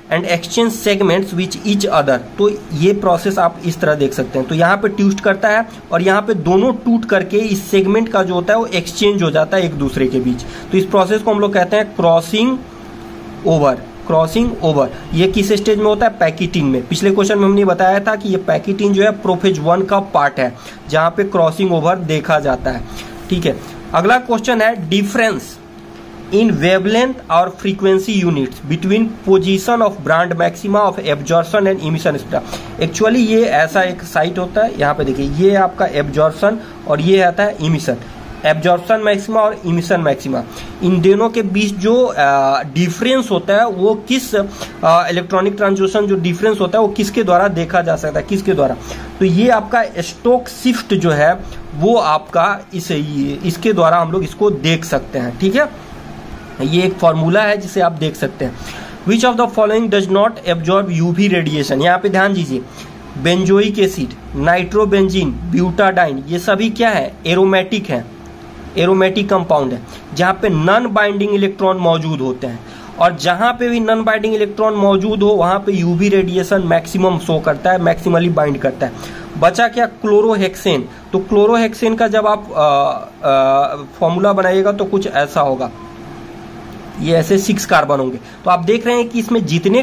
and exchange segments which each other. तो ये प्रोसेस आप इस तरह देख सकते हैं। तो यहाँ पे ट्विस्ट करता है और यहाँ पे दोनों टूट करके इस सेगमेंट का जो होता है वो एक्सचेंज हो जाता है एक दूसरे के बीच। तो इस प्रोसेस को हम लोग कहते हैं क्रॉसिंग ओवर। क्रॉसिंग ओवर ये किस स्टेज में होता है? पैकेटिंग में। पिछले क्वेश्चन में हमने बताया था कि ये पैकेटिंग जो है प्रोफेज 1 का पार्ट है जहां पे क्रॉसिंग ओवर देखा जाता है। ठीक है, अगला क्वेश्चन है डिफरेंस इन वेवलेंथ और frequency units between position of brand maxima of absorption and emission spectrum. Actually ये ऐसा एक साइट होता है, यहाँ पे देखिए ये आपका एब्जॉर्प्शन और ये आता है इमिशन। एब्जॉर्प्शन मैक्सिमा और इमिशन मैक्सिमा, इन दोनों के बीच जो डिफरेंस होता है वो किस इलेक्ट्रॉनिक ट्रांसड्यूसर जो डिफरेंस होता है वो किसके द्वारा देखा जा सकता है? किसके द्वारा? तो ये आपका स्टोक शिफ्ट जो है वो आपका इसके द्वारा हम लोग इसको देख सकते हैं। ठीक है, ये एक फॉर्मूला है जिसे आप देख सकते हैं। Which of the following does not absorb UV radiation. यहाँ पे ध्यान दीजिए, बेंजोइक एसिड, नाइट्रोबेंजीन, ब्यूटाडाइन, ये सभी क्या है? एरोमेटिक है, एरोमेटिक कंपाउंड है जहां पे नॉन बाइंडिंग इलेक्ट्रॉन मौजूद होते हैं। और जहां पे भी नॉन बाइंडिंग इलेक्ट्रॉन मौजूद हो वहां पे यूवी रेडिएशन मैक्सिमम शो करता है, मैक्सिमली बाइंड करता है। बचा क्या? क्लोरोहेक्सेन। तो क्लोरोहेक्सेन का जब आप फॉर्मूला बनाइएगा तो कुछ ऐसा होगा, ये ऐसे 6 कार्बन होंगे। तो आप देख रहे हैं कि इसमें जितने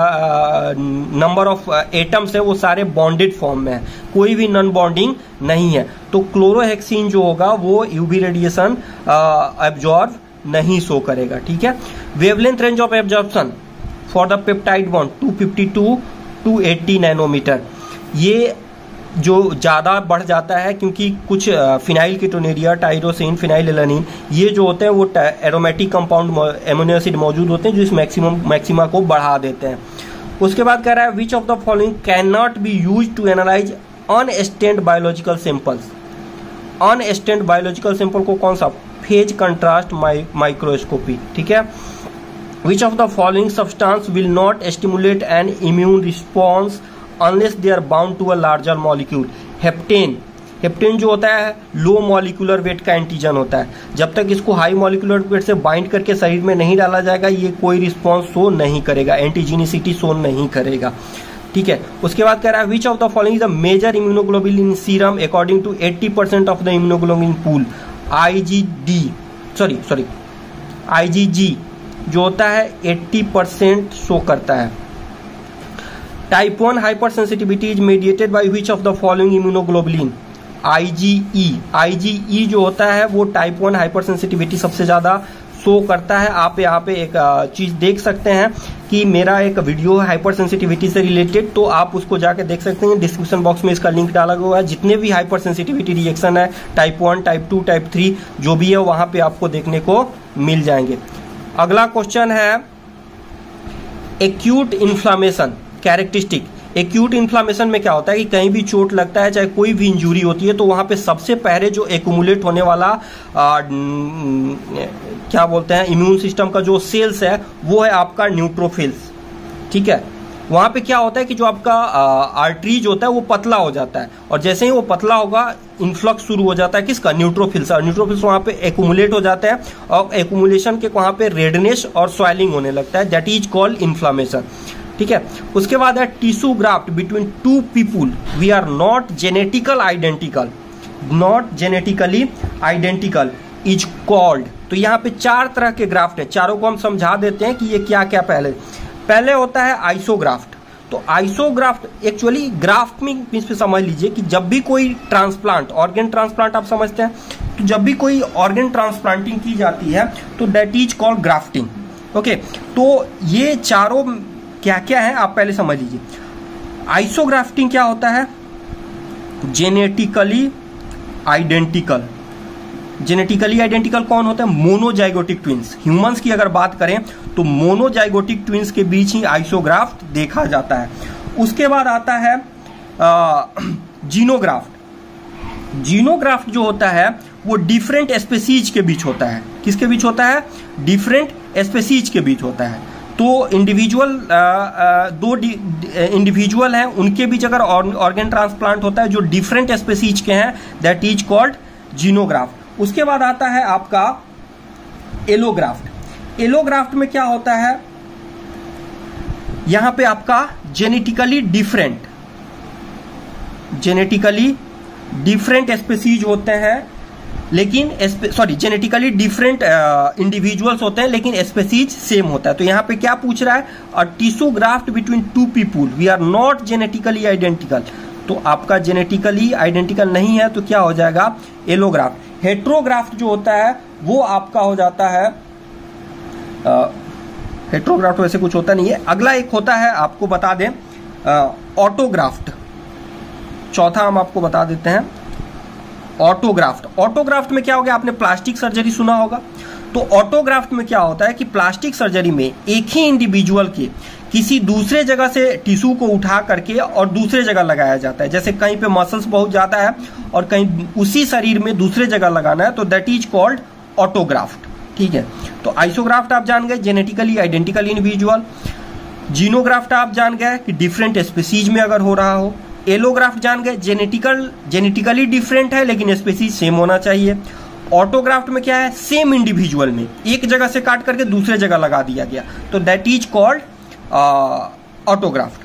नंबर ऑफ एटम्स है वो सारे बॉन्डेड फॉर्म में है, कोई भी नॉन बॉन्डिंग नहीं है। तो क्लोरोहेक्सिन जो होगा वो यूवी रेडिएशन एब्जॉर्ब नहीं शो करेगा। ठीक है, wavelength range of absorption for the peptide bond 252 to 80 nanometer. ये जो ज़्यादा बढ़ जाता है क्योंकि कुछ फिनाइल कीटोनेरिया, टाइरोसिन, फिनाइलएलानिन ये जो होते हैं वो एरोमेटिक कंपाउंड एमिनो एसिड मौजूद होते हैं जो इस मैक्सिमा को बढ़ा देते हैं। उसके बाद कह रहा है which of the following can not be use to analyze unstained biological samples. Unstained biological sample को कौन सा? Phase contrast microscopy. ठीक है, which of the following substance will not stimulate an immune response unless they are bound to a larger molecule. Heptane. Heptane जो होता है low molecular weight का antigen होता है, जब तक इसको हाई मॉलिक्यूलर वेट से बाइंड करके शरीर में नहीं डाला जाएगा ये कोई रिस्पॉन्स शो नहीं करेगा, एंटीजेनिसिटी शो नहीं करेगा। ठीक है, उसके बाद कह रहा है which of the following is the major immunoglobulin in serum according to 80% of the immunoglobulin pool. IgG जो होता है 80% शो करता है। Type 1 hyper sensitivity is mediated by which of the following immunoglobulin. IgE जो होता है वो टाइप 1 हाइपर सेंसिटिविटी सबसे ज्यादा शो करता है। आप यहाँ पे एक चीज देख सकते हैं कि मेरा एक वीडियो है हाइपर सेंसिटिविटी से रिलेटेड, तो आप उसको जाके देख सकते हैं, डिस्क्रिप्शन बॉक्स में इसका लिंक डाला हुआ है। जितने भी हाइपर सेंसिटिविटी रिएक्शन है टाइप 1, टाइप 2, टाइप 3 जो भी है वहां पे आपको देखने को मिल जाएंगे। अगला क्वेश्चन है acute inflammation characteristic. Acute inflammation में क्या होता है कि कहीं भी चोट लगता है, चाहे कोई भी इंजरी होती है, तो वहां पे सबसे पहले जो एक्यूमुलेट होने वाला क्या बोलते हैं इम्यून सिस्टम का जो सेल्स है वो है आपका न्यूट्रोफिल्स। ठीक है, वहां पे क्या होता है कि जो आपका आर्टरीज होता है वो पतला हो जाता है और जैसे ही वो पतला होगा इन्फ्लक्स शुरू हो जाता है किसका? न्यूट्रोफिल्स। और न्यूट्रोफिल्स वहां पे एक्यूमुलेट हो जाते हैं और एक्यूमुलेशन के वहां पे रेडनेस और स्वेलिंग होने लगता है, दैट इज कॉल्ड इन्फ्लामेशन। ठीक है, उसके बाद है tissue graft between 2 people we are not genetical identical, not genetically identical is called. तो यहाँ पे 4 तरह के ग्राफ्ट है, चारों को हम समझा देते हैं कि ये क्या क्या। पहले होता है आइसोग्राफ्ट। तो आइसोग्राफ्ट एक्चुअली ग्राफ्ट में इस पे समझ लीजिए कि जब भी कोई ट्रांसप्लांट, ऑर्गन ट्रांसप्लांट आप समझते हैं, तो जब भी कोई ऑर्गन ट्रांसप्लांटिंग की जाती है तो that is called grafting. Okay, तो ये चारों क्या क्या है आप पहले समझ लीजिए। आइसोग्राफ्टिंग क्या होता है? Genetically identical. जेनेटिकली आइडेंटिकल कौन होता है? Monozygotic twins. ह्यूमंस की अगर बात करें तो मोनोजाइगोटिक ट्विंस के बीच ही आइसोग्राफ्ट देखा जाता है। उसके बाद आता है जीनोग्राफ्ट। जीनोग्राफ्ट जो होता है वो डिफरेंट स्पेसीज के बीच होता है। किसके बीच होता है? डिफरेंट स्पेसीज के बीच होता है। तो इंडिविजुअल दो इंडिविजुअल हैं उनके बीच अगर ऑर्गन ट्रांसप्लांट होता है जो डिफरेंट स्पेसीज के हैं, दैट इज कॉल्ड जीनोग्राफ्ट। उसके बाद आता है आपका एलोग्राफ्ट। एलोग्राफ्ट में क्या होता है? यहां पे आपका जेनेटिकली डिफरेंट स्पीसीज होते हैं, लेकिन जेनेटिकली डिफरेंट इंडिविजुअल्स होते हैं, लेकिन स्पीसीज सेम होता है। तो यहाँ पे क्या पूछ रहा है, a tissue graft between two people we are not genetically identical. तो आपका जेनेटिकली आइडेंटिकल नहीं है तो क्या हो जाएगा, एलोग्राफ्ट। हेट्रोग्राफ्ट जो होता है वो आपका हो जाता है, हेट्रोग्राफ्ट वैसे कुछ होता नहीं है। अगला एक होता है, आपको बता दें, ऑटोग्राफ्ट। चौथा हम आपको बता देते हैं ऑटोग्राफ्ट में क्या हो गया, आपने प्लास्टिक सर्जरी सुना होगा। तो ऑटोग्राफ्ट में क्या होता है कि प्लास्टिक सर्जरी में एक ही इंडिविजुअल के किसी दूसरे जगह से टिश्यू को उठा करके और दूसरे जगह लगाया जाता है। जैसे कहीं पे मसल्स बहुत ज्यादा है और कहीं उसी शरीर में दूसरे जगह लगाना है, तो दैट इज कॉल्ड ऑटोग्राफ्ट। ठीक है, तो आइसोग्राफ्ट आप जान गए, जेनेटिकली आइडेंटिकल इंडिविजुअल। जीनोग्राफ्ट आप जान गए कि डिफरेंट स्पीसीज में अगर हो रहा हो। एलोग्राफ्ट जान गए, जेनेटिकली डिफरेंट है लेकिन स्पीसीज सेम होना चाहिए। ऑटोग्राफ्ट में क्या है, सेम इंडिविजुअल में एक जगह से काट करके दूसरे जगह लगा दिया गया, तो दैट इज कॉल्ड ऑटोग्राफ्ट।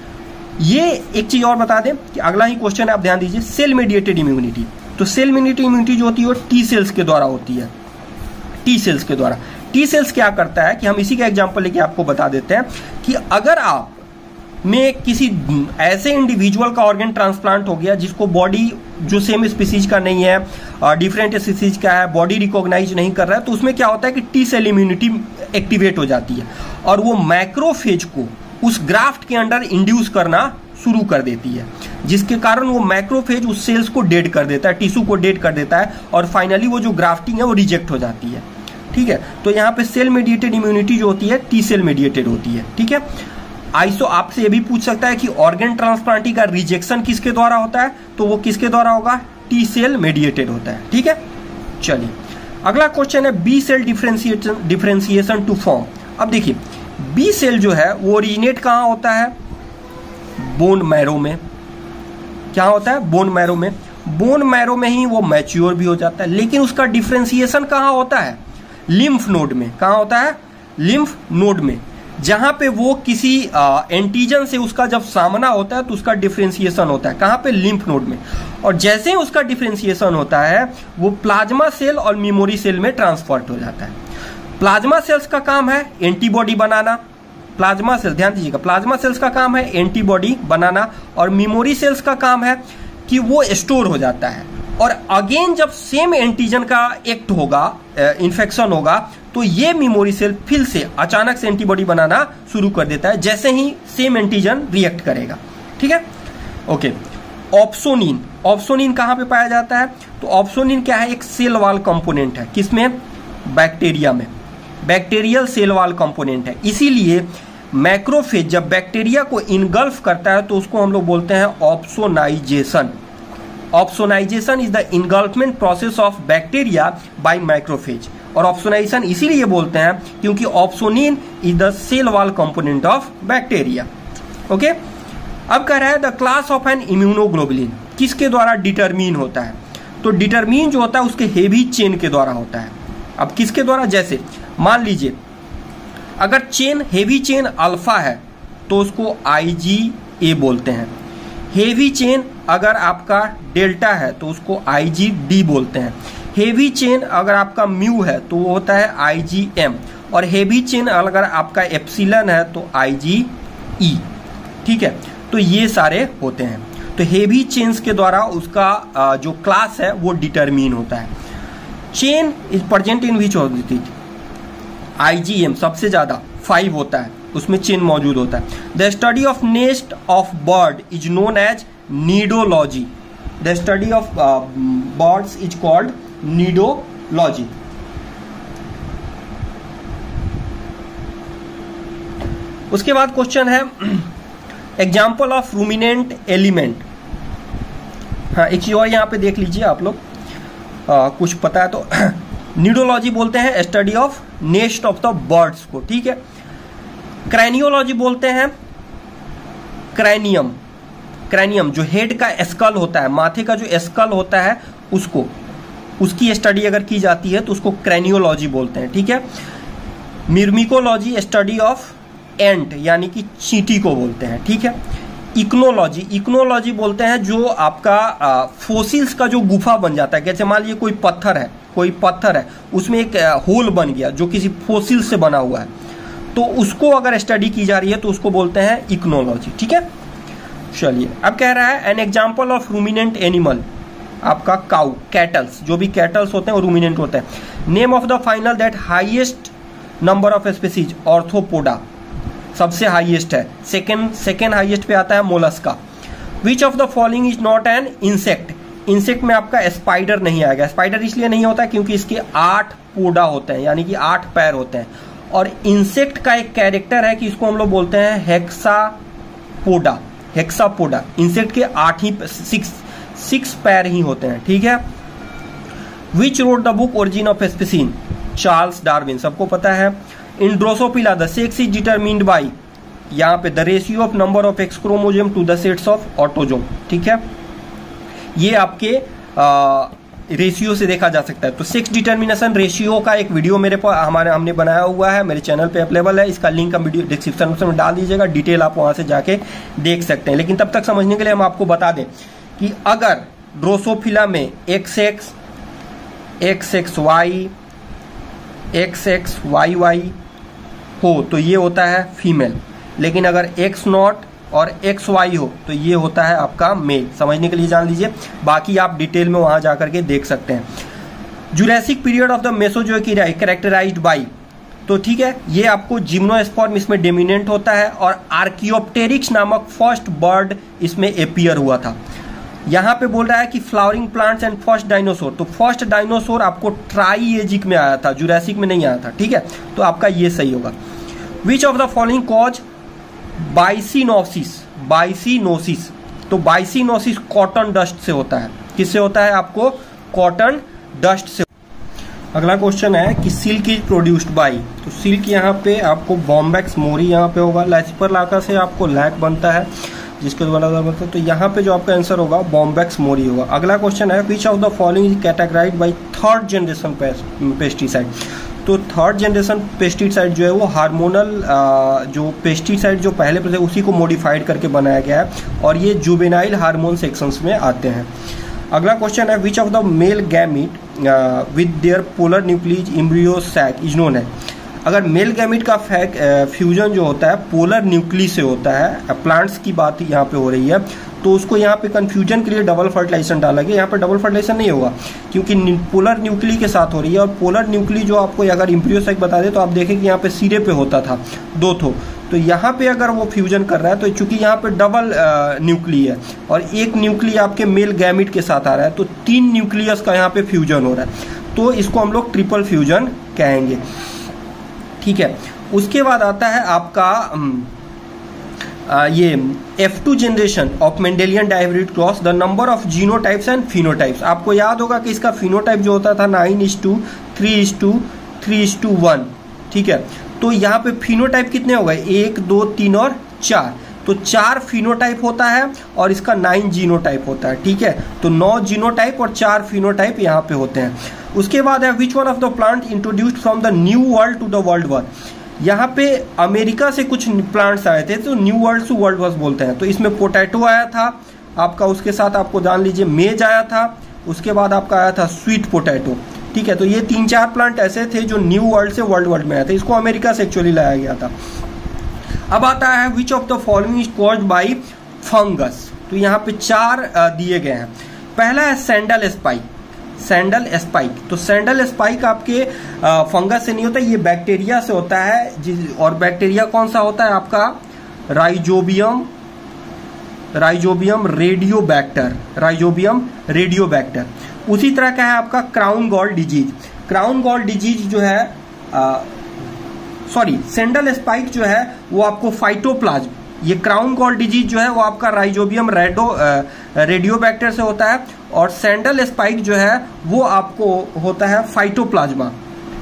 ये एक चीज और बता दें कि अगला ही क्वेश्चन है, आप ध्यान दीजिए, सेल मेडिएटेड इम्यूनिटी। तो सेल मेडिएटेड इम्यूनिटी जो होती है वो टी सेल्स के द्वारा होती है। टी सेल्स के द्वारा, टी सेल्स क्या करता है कि हम इसी का एग्जांपल लेके आपको बता देते हैं कि अगर आप में किसी ऐसे इंडिविजुअल का ऑर्गन ट्रांसप्लांट हो गया जिसको बॉडी जो सेम स्पीसीज का नहीं है, डिफरेंट स्पीसीज का है, बॉडी रिकॉग्नाइज नहीं कर रहा है, तो उसमें क्या होता है कि टी सेल इम्यूनिटी एक्टिवेट हो जाती है और वो मैक्रोफेज को उस ग्राफ्ट के अंदर इंड्यूस करना शुरू कर देती है, जिसके कारण वो मैक्रोफेज उस सेल्स को डेड कर देता है, टिश्यू को डेड कर देता है और फाइनली वो जो ग्राफ्टिंग है वो रिजेक्ट हो जाती है। ठीक है, तो यहाँ पे सेल मेडिएटेड इम्यूनिटी जो होती है टी सेल मेडिएटेड होती है। ठीक है, आइसो आपसे ये भी पूछ सकता है कि ऑर्गन ट्रांसप्लांटिंग का रिजेक्शन किसके द्वारा होता है, तो वो किसके द्वारा होगा, टी सेल मेडिएटेड होता है। ठीक है, चलिए अगला क्वेश्चन है B cell differentiation to form. अब देखिए बी सेल जो है वो ओरिजिनेट कहाँ होता है, बोन मैरो में। क्या होता है, बोन मैरो में। बोन मैरो में ही वो मैच्योर भी हो जाता है, लेकिन उसका डिफरेंशिएशन कहाँ होता है, लिम्फ नोड में। कहाँ होता है, लिम्फ नोड में, जहां पे वो किसी एंटीजन से उसका जब सामना होता है तो उसका डिफरेंशिएशन होता है। कहां पे, लिम्फ नोड में। और जैसे ही उसका डिफरेंशिएशन होता है वो प्लाज्मा सेल और मेमोरी सेल में ट्रांसफर्ट हो जाता है। प्लाज्मा सेल्स का काम है एंटीबॉडी बनाना। प्लाज्मा सेल, ध्यान दीजिएगा, प्लाज्मा सेल्स का काम है एंटीबॉडी बनाना और मेमोरी सेल्स का काम है कि वो स्टोर हो जाता है। और अगेन जब सेम एंटीजन का एक्ट होगा, इन्फेक्शन होगा, तो ये मेमोरी सेल फिर से अचानक से एंटीबॉडी बनाना शुरू कर देता है जैसे ही सेम एंटीजन रिएक्ट करेगा। ठीक है, ओके। ऑप्सोनिन, ऑप्सोनिन कहां पे पाया जाता है, तो ऑप्सोनिन क्या है, एक सेल वॉल कंपोनेंट है। किसमें, बैक्टीरिया में। बैक्टीरियल सेल वॉल कंपोनेंट है, इसीलिए मैक्रोफेज जब बैक्टीरिया को इनगल्फ करता है तो उसको हम लोग बोलते हैं opsonization. Opsonization is the engulfment process of bacteria by macrophage. और ऑप्सोनाइजेशन इसीलिए बोलते हैं क्योंकि opsonin is the cell wall component of bacteria. Okay, अब कह रहा है the class of an immunoglobulin किसके द्वारा डिटरमिन होता है, तो डिटरमिन जो होता है उसके हेवी चेन के द्वारा होता है। अब किसके द्वारा, जैसे मान लीजिए अगर चेन हेवी चेन अल्फा है तो उसको IgA बोलते हैं। हेवी चेन अगर आपका डेल्टा है तो उसको IgD बोलते हैं। हेवी चेन अगर आपका म्यू है तो वो होता है IgM और हेवी चेन अगर आपका एप्सिलन है तो IgE। ठीक है, तो ये सारे होते हैं। तो हेवी चेन्स के द्वारा उसका जो क्लास है वो डिटरमिन होता है। Chain is present in which of this, IgM सबसे ज्यादा 5 होता है, उसमें चेन मौजूद होता है। The study of nest of bird is known as nidology. The study of birds is called nidology. उसके बाद क्वेश्चन है एग्जाम्पल ऑफ रूमिनेंट एलिमेंट। हाँ, एक चीज और यहां पे देख लीजिए आप लोग, कुछ पता है तो नीडोलॉजी बोलते हैं study of nest of the birds को। ठीक है, क्रैनियोलॉजी बोलते हैं क्रैनियम। क्रैनियम जो हेड का स्कल होता है, माथे का जो स्कल होता है उसको, उसकी स्टडी अगर की जाती है तो उसको क्रैनियोलॉजी बोलते हैं। ठीक है, मिर्मिकोलॉजी स्टडी ऑफ एंट यानी कि चींटी को बोलते हैं, ठीक है। इक्नोलॉजी, इक्नोलॉजी बोलते हैं जो आपका फोसिल्स का जो गुफा बन जाता है, जैसे मान लीजिए कोई पत्थर है उसमें एक होल बन गया जो किसी फोसिल से बना हुआ है, तो उसको अगर स्टडी की जा रही है तो उसको बोलते हैं इक्नोलॉजी, ठीक है। चलिए अब कह रहा है an example of ruminant animal, आपका काउ, कैटल्स, जो भी कैटल्स होते हैं वो रूमिनेंट होते हैं। Name of the final that highest number of species, arthropoda सबसे हाईएस्ट है, सेकेंड हाईएस्ट पे आता है mollusca. Which of the following is not an insect, insect में आपका स्पाइडर नहीं आएगा, स्पाइडर इसलिए नहीं होता क्योंकि इसके 8 पोडा होते हैं यानी कि 8 पैर होते हैं, और इंसेक्ट का एक कैरेक्टर है कि इसको हम लोग बोलते हैं हेक्सापोडा, हेक्सापोडा। इंसेक्ट के 6 पैर ही होते हैं, ठीक है। Which wrote the book origin of species, Charles Darwin, सबको पता है। In Drosophila the sex is determined by, यहाँ पे the ratio of number of X chromosome to the sets of autosome, ठीक है। ये आपके रेशियो से देखा जा सकता है। तो सेक्स डिटर्मिनेशन रेशियो का एक वीडियो मेरे पास हमने बनाया हुआ है, मेरे चैनल पे अवेलेबल है, इसका लिंक हम वीडियो डिस्क्रिप्शन में डाल दीजिएगा, डिटेल आप वहां से जाके देख सकते हैं। लेकिन तब तक समझने के लिए हम आपको बता दें कि अगर ड्रोसोफिला में XX, XXY, XXYY हो तो ये होता है फीमेल, लेकिन अगर X0 और XY हो तो ये होता है आपका मेल। समझने के लिए जान लीजिए, बाकी आप डिटेल में वहां जाकर के देख सकते हैं। Jurassic period of the Mesozoic era characterized by, तो ठीक है, ये आपको जिम्नोस्पर्म इसमें डोमिनेंट होता है, और आर्कियोप्टेरिक्स नामक फर्स्ट बर्ड इसमें एपियर हुआ था। यहाँ पे बोल रहा है कि flowering plants and first dinosaur, तो फर्स्ट डायनासोर आपको ट्राइएजिक में आया था, जुरासिक में नहीं आया था, ठीक है, तो आपका ये सही होगा। Which of the following cause byssinosis, byssinosis, तो बाइसिनोसिस कॉटन डस्ट से होता है, किससे होता है, आपको कॉटन डस्ट से। अगला क्वेश्चन है कि सिल्क इज प्रोड्यूस्ड बाय, तो सिल्क यहाँ पे आपको बॉम्बैक्स मोरी यहाँ पे होगा, लैसिपर लाका से आपको लैक बनता है जिसके द्वारा बनता है, तो यहाँ पे जो आपका आंसर होगा बॉम्बैक्स मोरी होगा। अगला क्वेश्चन है which of the following is categorized by third generation pesticide, तो थर्ड जनरेशन पेस्टिसाइड जो है वो हार्मोनल जो पेस्टिसाइड जो पहले थे उसी को मॉडिफाइड करके बनाया गया है, और ये जुवेनाइल हार्मोन सेक्शंस में आते हैं। अगला क्वेश्चन है which of the male gamete with their polar nucleus embryo sac is known है, अगर मेल गैमिट का फ्यूजन जो होता है पोलर न्यूक्ली से होता है, प्लांट्स की बात यहाँ पे हो रही है, तो उसको यहाँ पे कंफ्यूजन के लिए डबल फर्टिलाइजेशन डाला गया। यहाँ पे डबल फर्टिलाइजेशन नहीं होगा क्योंकि पोलर न्यूक्ली के साथ हो रही है, और पोलर न्यूक्ली जो आपको अगर एम्ब्रियो सैक बता दे तो आप देखें कि यहाँ पे सिरे पे होता था 2 ठो, तो यहाँ पे अगर वो फ्यूजन कर रहा है तो चूंकि यहाँ पे डबल न्यूक्ली है और एक न्यूक्ली आपके मेल गैमिट के साथ आ रहा है, तो 3 न्यूक्लियस का यहाँ पे फ्यूजन हो रहा है, तो इसको हम लोग ट्रिपल फ्यूजन कहेंगे, ठीक है। उसके बाद आता है आपका ये F2 generation of Mendelian dihybrid cross, the number of genotypes and phenotypes. आपको याद होगा कि इसका फिनोटाइप जो होता था 9:3:3:1, ठीक है। तो यहाँ पे फिनोटाइप कितने हो गए, 1, 2, 3 और 4, तो 4 फिनोटाइप होता है और इसका 9 जीनोटाइप होता है, ठीक है। तो 9 जीनोटाइप और 4 फिनोटाइप यहाँ पे होते हैं। उसके बाद है which one of the plant introduced from the new world to the world war, यहाँ पे अमेरिका से कुछ प्लांट्स आए थे तो new world to world war बोलते हैं। तो इसमें पोटैटो आया था आपका, उसके साथ आपको जान लीजिए मेज आया था, उसके बाद आपका आया था स्वीट पोटैटो, ठीक है। तो ये 3-4 प्लांट ऐसे थे जो न्यू वर्ल्ड से वर्ल्ड में आए थे, इसको अमेरिका से एक्चुअली लाया गया था। अब आता है which of the following is caused by fungus, तो यहाँ पे 4 दिए गए हैं। पहला है सैंडल स्पाइक, सैंडल स्पाइक, तो सैंडल स्पाइक आपके फंगस से नहीं होता, ये बैक्टीरिया से होता है, और बैक्टीरिया कौन सा होता है आपका, राइजोबियम रेडियोबैक्टर, राइजोबियम रेडियोबैक्टर। उसी तरह का है आपका crown gall disease, crown gall disease जो है सैंडल स्पाइक जो है वो आपको फाइटोप्लाज्म, ये क्राउन गॉल डिजीज जो है वो आपका राइजोबियम रेडियोबैक्टर से होता है, और सैंडल स्पाइक जो है वो आपको होता है फाइटोप्लाज्मा,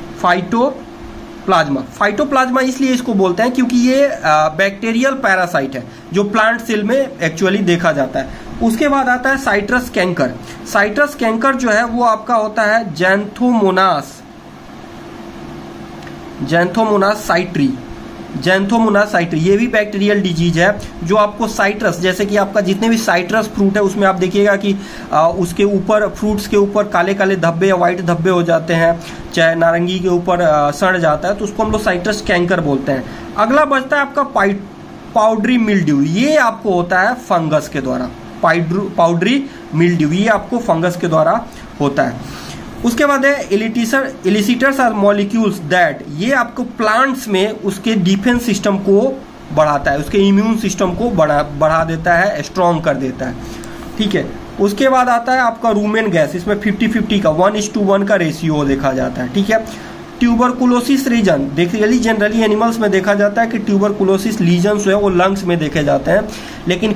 फाइटोप्लाज्मा इसलिए इसको बोलते हैं क्योंकि ये बैक्टीरियल पैरासाइट है जो प्लांट सेल में एक्चुअली देखा जाता है। उसके बाद आता है साइट्रस कैंकर, साइट्रस कैंकर जो है वो आपका होता है जैंथोमोनास साइट्री, जैंथोमोनास ये भी बैक्टीरियल डिजीज है जो आपको साइट्रस, जैसे कि आपका जितने भी साइट्रस फ्रूट है उसमें आप देखिएगा कि उसके ऊपर, फ्रूट्स के ऊपर काले काले धब्बे या व्हाइट धब्बे हो जाते हैं, चाहे नारंगी के ऊपर सड़ जाता है, तो उसको हम लोग साइट्रस कैंकर बोलते हैं। अगला बचता है आपका पाउडरी मिल्ड्यू, ये आपको होता है फंगस के द्वारा। पाउडरी मिल्ड्यू ये आपको फंगस के द्वारा होता है। उसके बाद है इलिसिटर्स आर मॉलिक्यूल्स दैट, ये आपको प्लांट्स में उसके डिफेंस सिस्टम को बढ़ाता है, उसके इम्यून सिस्टम को बढ़ा देता है, स्ट्रॉन्ग कर देता है, ठीक है। उसके बाद आता है आपका रूमेन गैस, इसमें 50-50 का 1:1 का रेशियो देखा जाता है, ठीक है। ट्यूबरकुलोसिस रीजन, देखिए जनरली एनिमल्स में देखा जाता है कि ट्यूबरकुलोसिस लीजन जो है वो लंग्स में देखे जाते हैं, लेकिन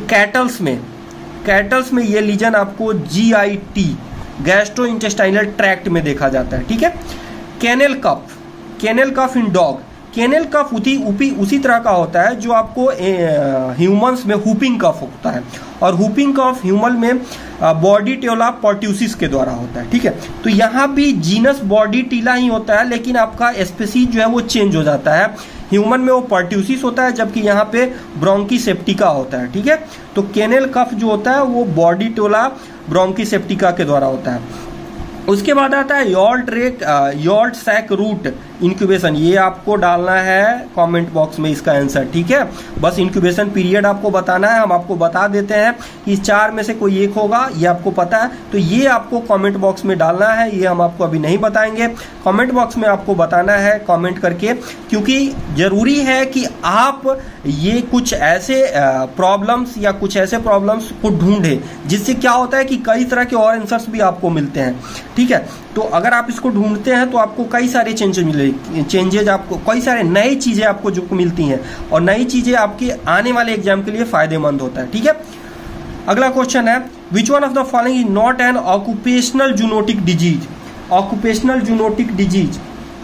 कैटल्स में ये लीजन आपको GIT गैस्ट्रो इंटेस्टाइनल ट्रैक्ट में देखा जाता है, ठीक है। Kennel cough in dog, kennel cough उसी तरह का होता है जो आपको ह्यूमंस में हुपिंग कफ होता है, और हुपिंग कफ ह्यूमन में बॉर्डीटेला पर्ट्यूसिस के द्वारा होता है, ठीक है। तो यहाँ भी जीनस बॉर्डीटेला ही होता है, लेकिन आपका स्पीसीज जो है वो चेंज हो जाता है। ह्यूमन में वो पर्ट्यूसिस होता है, जबकि यहाँ पे ब्रोंकीसेप्टिका होता है, ठीक है। तो कैनल कफ जो होता है वो बॉर्डीटेला ब्रोंकीसेप्टिका के द्वारा होता है। उसके बाद आता है यॉल्ट सैक रूट इंक्यूबेशन, ये आपको डालना है कमेंट बॉक्स में इसका आंसर, ठीक है। बस इंक्यूबेशन पीरियड आपको बताना है, हम आपको बता देते हैं कि 4 में से कोई एक होगा, ये आपको पता है, तो ये आपको कमेंट बॉक्स में डालना है, ये हम आपको अभी नहीं बताएंगे, कमेंट बॉक्स में आपको बताना है कमेंट करके, क्योंकि जरूरी है कि आप ये कुछ ऐसे प्रॉब्लम्स या कुछ ऐसे प्रॉब्लम्स को ढूंढे जिससे क्या होता है कि कई तरह के और आंसर्स भी आपको मिलते हैं, ठीक है। तो अगर आप इसको ढूंढते हैं तो आपको कई सारे चेंजेज आपको कई सारे नई चीजें आपको जो मिलती हैं, और नई चीजें आपके आने वाले एग्जाम के लिए फायदेमंद होता है, ठीक है। अगला क्वेश्चन है which one of the following is not an occupational zoonotic disease. Occupational zoonotic disease,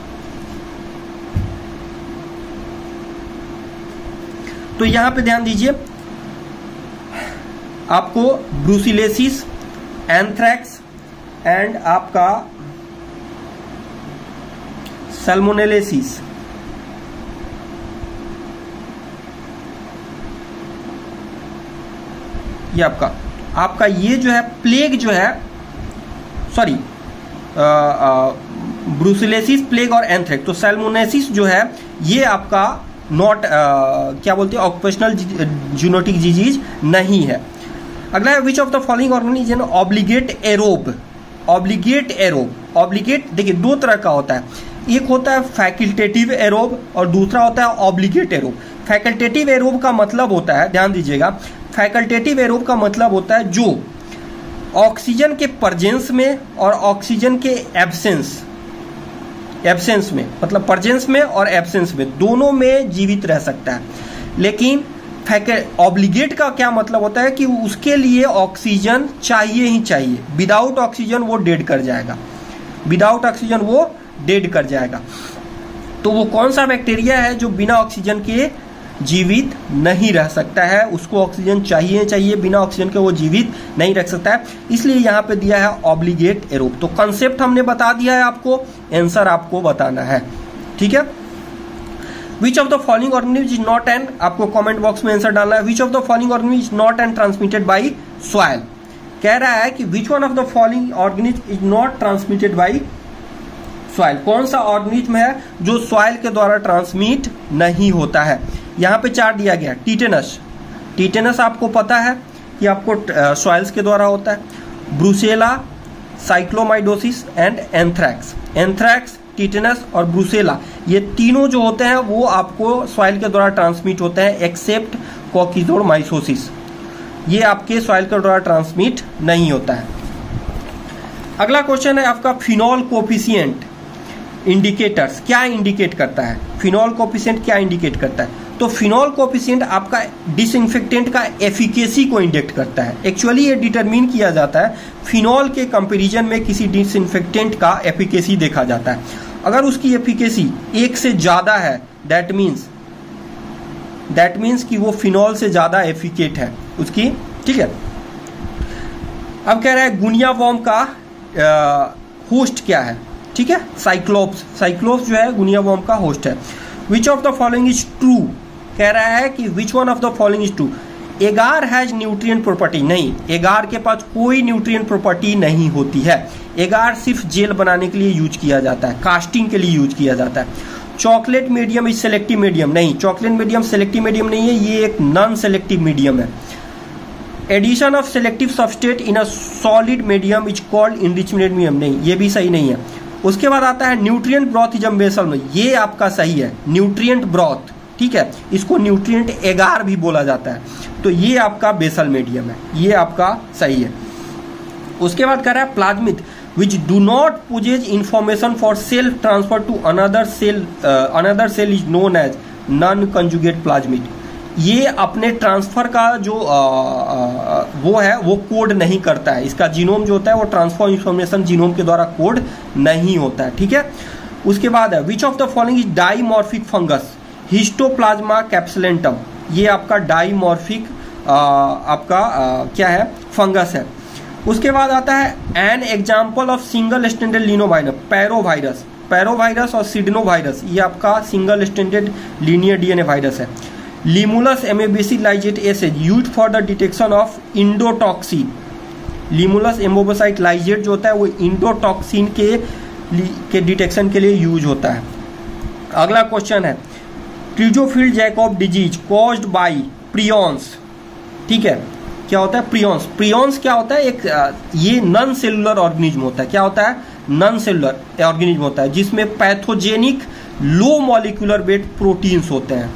तो यहां पे ध्यान दीजिए, आपको ब्रूसिलेसिस, एंथ्रैक्स एंड आपका सैल्मोनेलेसिस, ये आपका ये जो है प्लेग जो है, सॉरी ब्रूसिलेसिस, प्लेग और एंथ्रैक्स, तो सैल्मोनेसिस जो है ये आपका नॉट क्या बोलते हैं ऑक्यूपेशनल जूनोटिक डिजीज नहीं है। अगला है which of the following organism obligate aerobe. Obligate देखिए 2 तरह का होता है, एक होता है फैकल्टेटिव एरोब और दूसरा होता है ऑब्लिगेट एरोब। फैकल्टेटिव एरोब का मतलब होता है, ध्यान दीजिएगा, फैकल्टेटिव एरोब का मतलब होता है जो ऑक्सीजन के प्रेजेंस में और ऑक्सीजन के एब्सेंस में, मतलब प्रेजेंस में और एब्सेंस में दोनों में जीवित रह सकता है। लेकिन ऑब्लिगेट का क्या मतलब होता है कि उसके लिए ऑक्सीजन चाहिए ही चाहिए, विदाउट ऑक्सीजन वो डेड कर जाएगा। तो वो कौन सा बैक्टीरिया है जो बिना ऑक्सीजन के जीवित नहीं रह सकता है, उसको ऑक्सीजन चाहिए, बिना ऑक्सीजन के वो जीवित नहीं रख सकता है, इसलिए यहाँ पे दिया है ऑब्लिगेट एरोब। तो कंसेप्ट हमने बता दिया है आपको, आंसर आपको बताना है, ठीक है। Which of the following organism is not an, आपको कमेंट बॉक्स में आंसर डालना है, which of the following organism is not an transmitted by soil. कह रहा है कि which one of the following organism is not transmitted by soil, कौन सा ऑर्गेनिज्म है जो सॉइल के द्वारा ट्रांसमिट नहीं होता है। यहाँ पे 4 दिया गया, टीटेनस आपको पता है कि आपको सॉइल्स के द्वारा होता है, ब्रूसेला, साइक्लोमाइडोसिस एंड एंथ्रैक्स, टीटेनस और ब्रूसेला, ये तीनों जो होते हैं वो आपको सॉइल के द्वारा ट्रांसमिट होते हैं, एक्सेप्ट कोकिजोमाइकोसिस, ये आपके सॉइल के द्वारा ट्रांसमिट नहीं होता है। अगला क्वेश्चन है आपका फिनॉल कोफिशिएंट इंडिकेटर्स क्या इंडिकेट करता है, फिनॉल कोफिशिएंट क्या इंडिकेट करता है। तो फिनॉल कोफिशिएंट आपका डिसइंफेक्टेंट का एफिकेसी को इंडिकेट करता है। एक्चुअली ये डिटरमिन किया जाता है फिनॉल के कंपैरिजन में किसी डिसइंफेक्टेंट का एफिकेसी देखा जाता है, अगर उसकी एफिकेसी 1 से ज्यादा है दैट मीन्स कि वो फिनॉल से ज्यादा एफिकेट है उसकी, ठीक है। अब कह रहा है गुनिया वॉर्म का होस्ट क्या है, ठीक है, साइक्लोप्स जो है गुनिया वॉर्म का होस्ट है। Which of the following is true, कह रहा है कि which one of the following is true. Agar has nutrient property, नहीं, एगार के पास कोई न्यूट्रिएंट प्रॉपर्टी नहीं होती है। एगार सिर्फ जेल बनाने के लिए यूज किया जाता है, कास्टिंग के लिए यूज किया जाता है। Chocolate medium is selective medium, नहीं, चॉकलेट मीडियम सेलेक्टिव मीडियम नहीं है, ये एक नॉन सेलेक्टिव मीडियम है। Addition of selective substrate in a solid medium is called enrichment medium, नहीं, ये भी सही नहीं है। उसके बाद आता है न्यूट्रिएंट ब्रॉथ इज बेसल में, ये आपका सही है, न्यूट्रिएंट ब्रॉथ, ठीक है, इसको न्यूट्रिएंट एगार भी बोला जाता है, तो ये आपका बेसल मीडियम है, ये आपका सही है। उसके बाद कह रहा है plasmid which do not possess information for self transfer to another cell is known as non conjugate plasmid, ये अपने ट्रांसफर का जो वो है वो कोड नहीं करता है, इसका जीनोम जो होता है वो ट्रांसफर इंफॉर्मेशन जीनोम के द्वारा कोड नहीं होता है, ठीक है। उसके बाद है which of the following is dimorphic fungus, Histoplasma capsulatum, ये आपका डाईमॉर्फिक क्या है, फंगस है। उसके बाद आता है an example of single standard rhinovirus, parvovirus, parvovirus और सिडनोवायरस, ये आपका single standard linear DNA virus है। Limulus amebocyte lysate acid use for the detection of endotoxin, limulus amebocyte lysate जो होता है वो इंडोटॉक्सिन के डिटेक्शन के लिए यूज होता है। अगला क्वेश्चन है Creutzfeldt Jakob disease caused by prions, ठीक है, क्या होता है प्रियॉन्स, प्रियॉन्स क्या होता है, एक ये नॉन सेलुलर ऑर्गेनिज्म होता है, क्या होता है, नॉन सेलुलर ऑर्गेनिज्म होता है जिसमें pathogenic low molecular weight proteins होते हैं,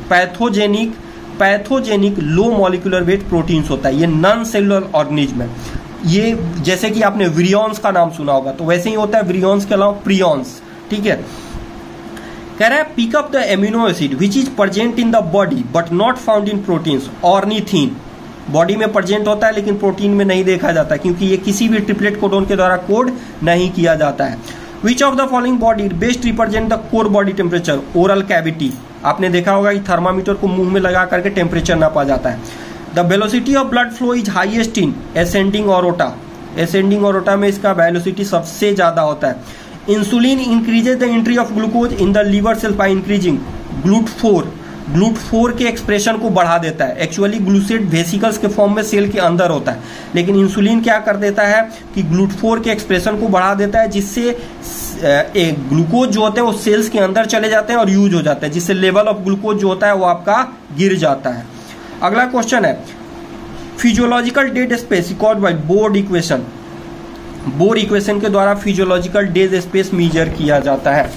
pathogenic low molecular weight proteins होता है, ये नॉन सेलुलर ऑर्गेनिज्म है। ये जैसे कि आपने विरियॉन्स का नाम सुना होगा तो वैसे ही होता है विरियॉन्स के अलावा प्रियॉन्स, ठीक है। कह रहा है pick up the amino acid which is present in the body but not found in proteins, ornithine body में प्रेजेंट होता है लेकिन प्रोटीन में नहीं देखा जाता क्योंकि ये किसी भी ट्रिपलेट कोडोन के द्वारा कोड नहीं किया जाता है। Which of the following body best represent the core body temperature, oral cavity, आपने देखा होगा कि थर्मामीटर को मुंह में लगा करके टेम्परेचर नापा जाता है। The velocity of blood flow is highest in ascending aorta, ascending aorta में इसका वेलोसिटी सबसे ज्यादा होता है। Insulin increases the entry of glucose in the liver cell by increasing GLUT4, GLUT4 के एक्सप्रेशन को बढ़ा देता है। एक्चुअली ग्लूसेट वेसिकल्स के फॉर्म में सेल के अंदर होता है लेकिन इंसुलिन क्या कर देता है कि GLUT4 के एक्सप्रेशन को बढ़ा देता है जिससे ग्लूकोज जो होते हैं वो सेल्स के अंदर चले जाते हैं और यूज हो जाता है, जिससे लेवल ऑफ ग्लूकोज जो होता है वो आपका गिर जाता है। अगला क्वेश्चन है physiological dead space called by Bohr equation, Bohr equation के द्वारा फिजियोलॉजिकल डेड स्पेस मेजर किया जाता है।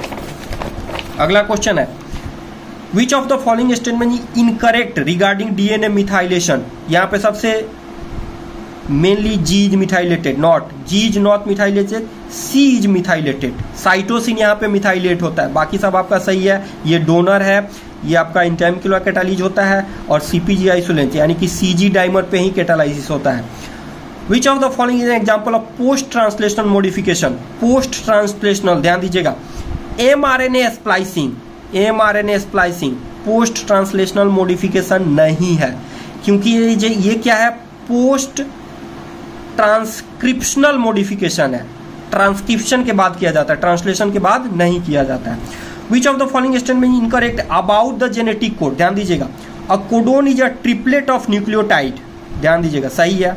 अगला क्वेश्चन है which of the following statement is incorrect regarding DNA methylation, यहाँ पे सबसे mainly G is methylated, not G is not methylated, C is methylated, cytosine यहाँ पे मिथाइलेट होता है, बाकी सब आपका सही है। ये डोनर है, ये आपका इंटाइमिकुलर कैटालिज होता है और सीपीजी आइसोलेंस यानी कि सीजी डाइमर पे ही कैटालाइसिस होता है। Which of the following is an example of post translational modification, post translational ध्यान दीजिएगा, mRNA splicing, mRNA splicing post translational modification नहीं है क्योंकि ये क्या है, पोस्ट ट्रांसक्रिप्शनल मॉडिफिकेशन है, ट्रांसक्रिप्शन के बाद किया जाता है, ट्रांसलेशन के बाद नहीं किया जाता है। Which of the following statement incorrect about the genetic code, ध्यान दीजिएगा, a codon is a triplet of nucleotide, ध्यान दीजिएगा सही है।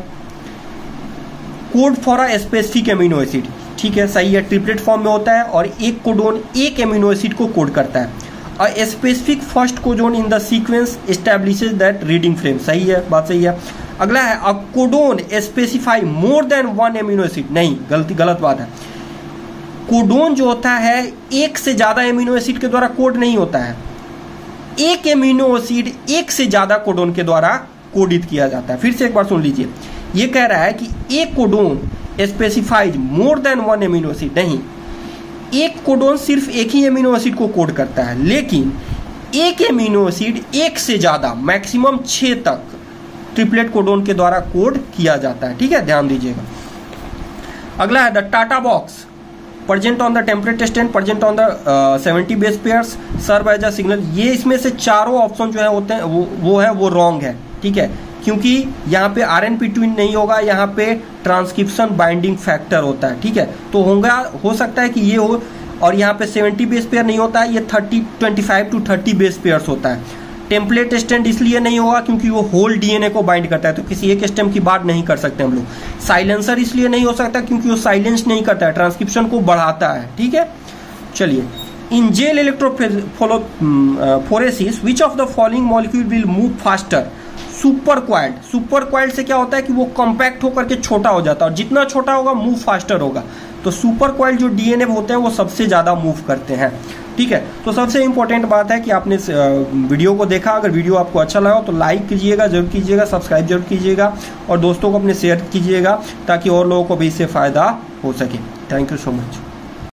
Code for a specific amino acid, ठीक है सही है, ट्रिपलेट फॉर्म में होता है और एक कोडोन एक एमिनो एसिड को कोड करता है। A specific first codon in the sequence establishes that reading frame, सही है, बात सही है। अगला है a codon specify more than one amino acid, नहीं गलत बात है। कोडोन जो होता है एक से ज्यादा एमिनो एसिड के द्वारा कोड नहीं होता है, एक एमिनो एसिड एक से ज्यादा कोडोन के द्वारा कोडित किया जाता है। फिर से एक बार सुन लीजिए, ये कह रहा है कि एक codon specifies more than one amino acid, नहीं, एक कोडोन सिर्फ एक ही एमिनो एसिड को कोड करता है लेकिन एक एमिनो एसिड एक से ज्यादा मैक्सिमम 6 तक ट्रिपलेट कोडोन के द्वारा कोड किया जाता है, ठीक है, ध्यान दीजिएगा। अगला है the TATA box present on the template stand, present on the 70 base pairs, serve as a signal, ये इसमें से चारों ऑप्शन जो है होते हैं वो रॉन्ग है, ठीक है, क्योंकि यहाँ पे RNP ट्विन नहीं होगा, यहाँ पे ट्रांसक्रिप्शन बाइंडिंग फैक्टर होता है, ठीक है, तो हो सकता है कि ये हो और यहाँ पे 70 बेस पेयर नहीं होता है, ये 25 to 30 बेस पेयर्स होता है। टेम्पलेट स्टैंड इसलिए नहीं होगा क्योंकि वो होल डीएनए को बाइंड करता है, तो किसी एक स्टेम की बात नहीं कर सकते हम लोग। साइलेंसर इसलिए नहीं हो सकता क्योंकि वो साइलेंस नहीं करता है, ट्रांसक्रिप्शन को बढ़ाता है, ठीक है। चलिए, in gel electrophoresis which of the following molecule will move faster? Super coiled. Super coiled से क्या होता है कि वो कॉम्पैक्ट होकर के छोटा हो जाता है, और जितना छोटा होगा मूव फास्टर होगा। तो सुपर क्वाइल्ड जो डीएनए होते हैं वो सबसे ज्यादा मूव करते हैं, ठीक है। तो सबसे इंपॉर्टेंट बात है कि आपने वीडियो को देखा। अगर वीडियो आपको अच्छा लगा तो लाइक कीजिएगा, जरूर कीजिएगा, सब्सक्राइब जरूर कीजिएगा, और दोस्तों को अपने शेयर कीजिएगा ताकि और लोगों को भी इससे फायदा हो सके। Thank you so much.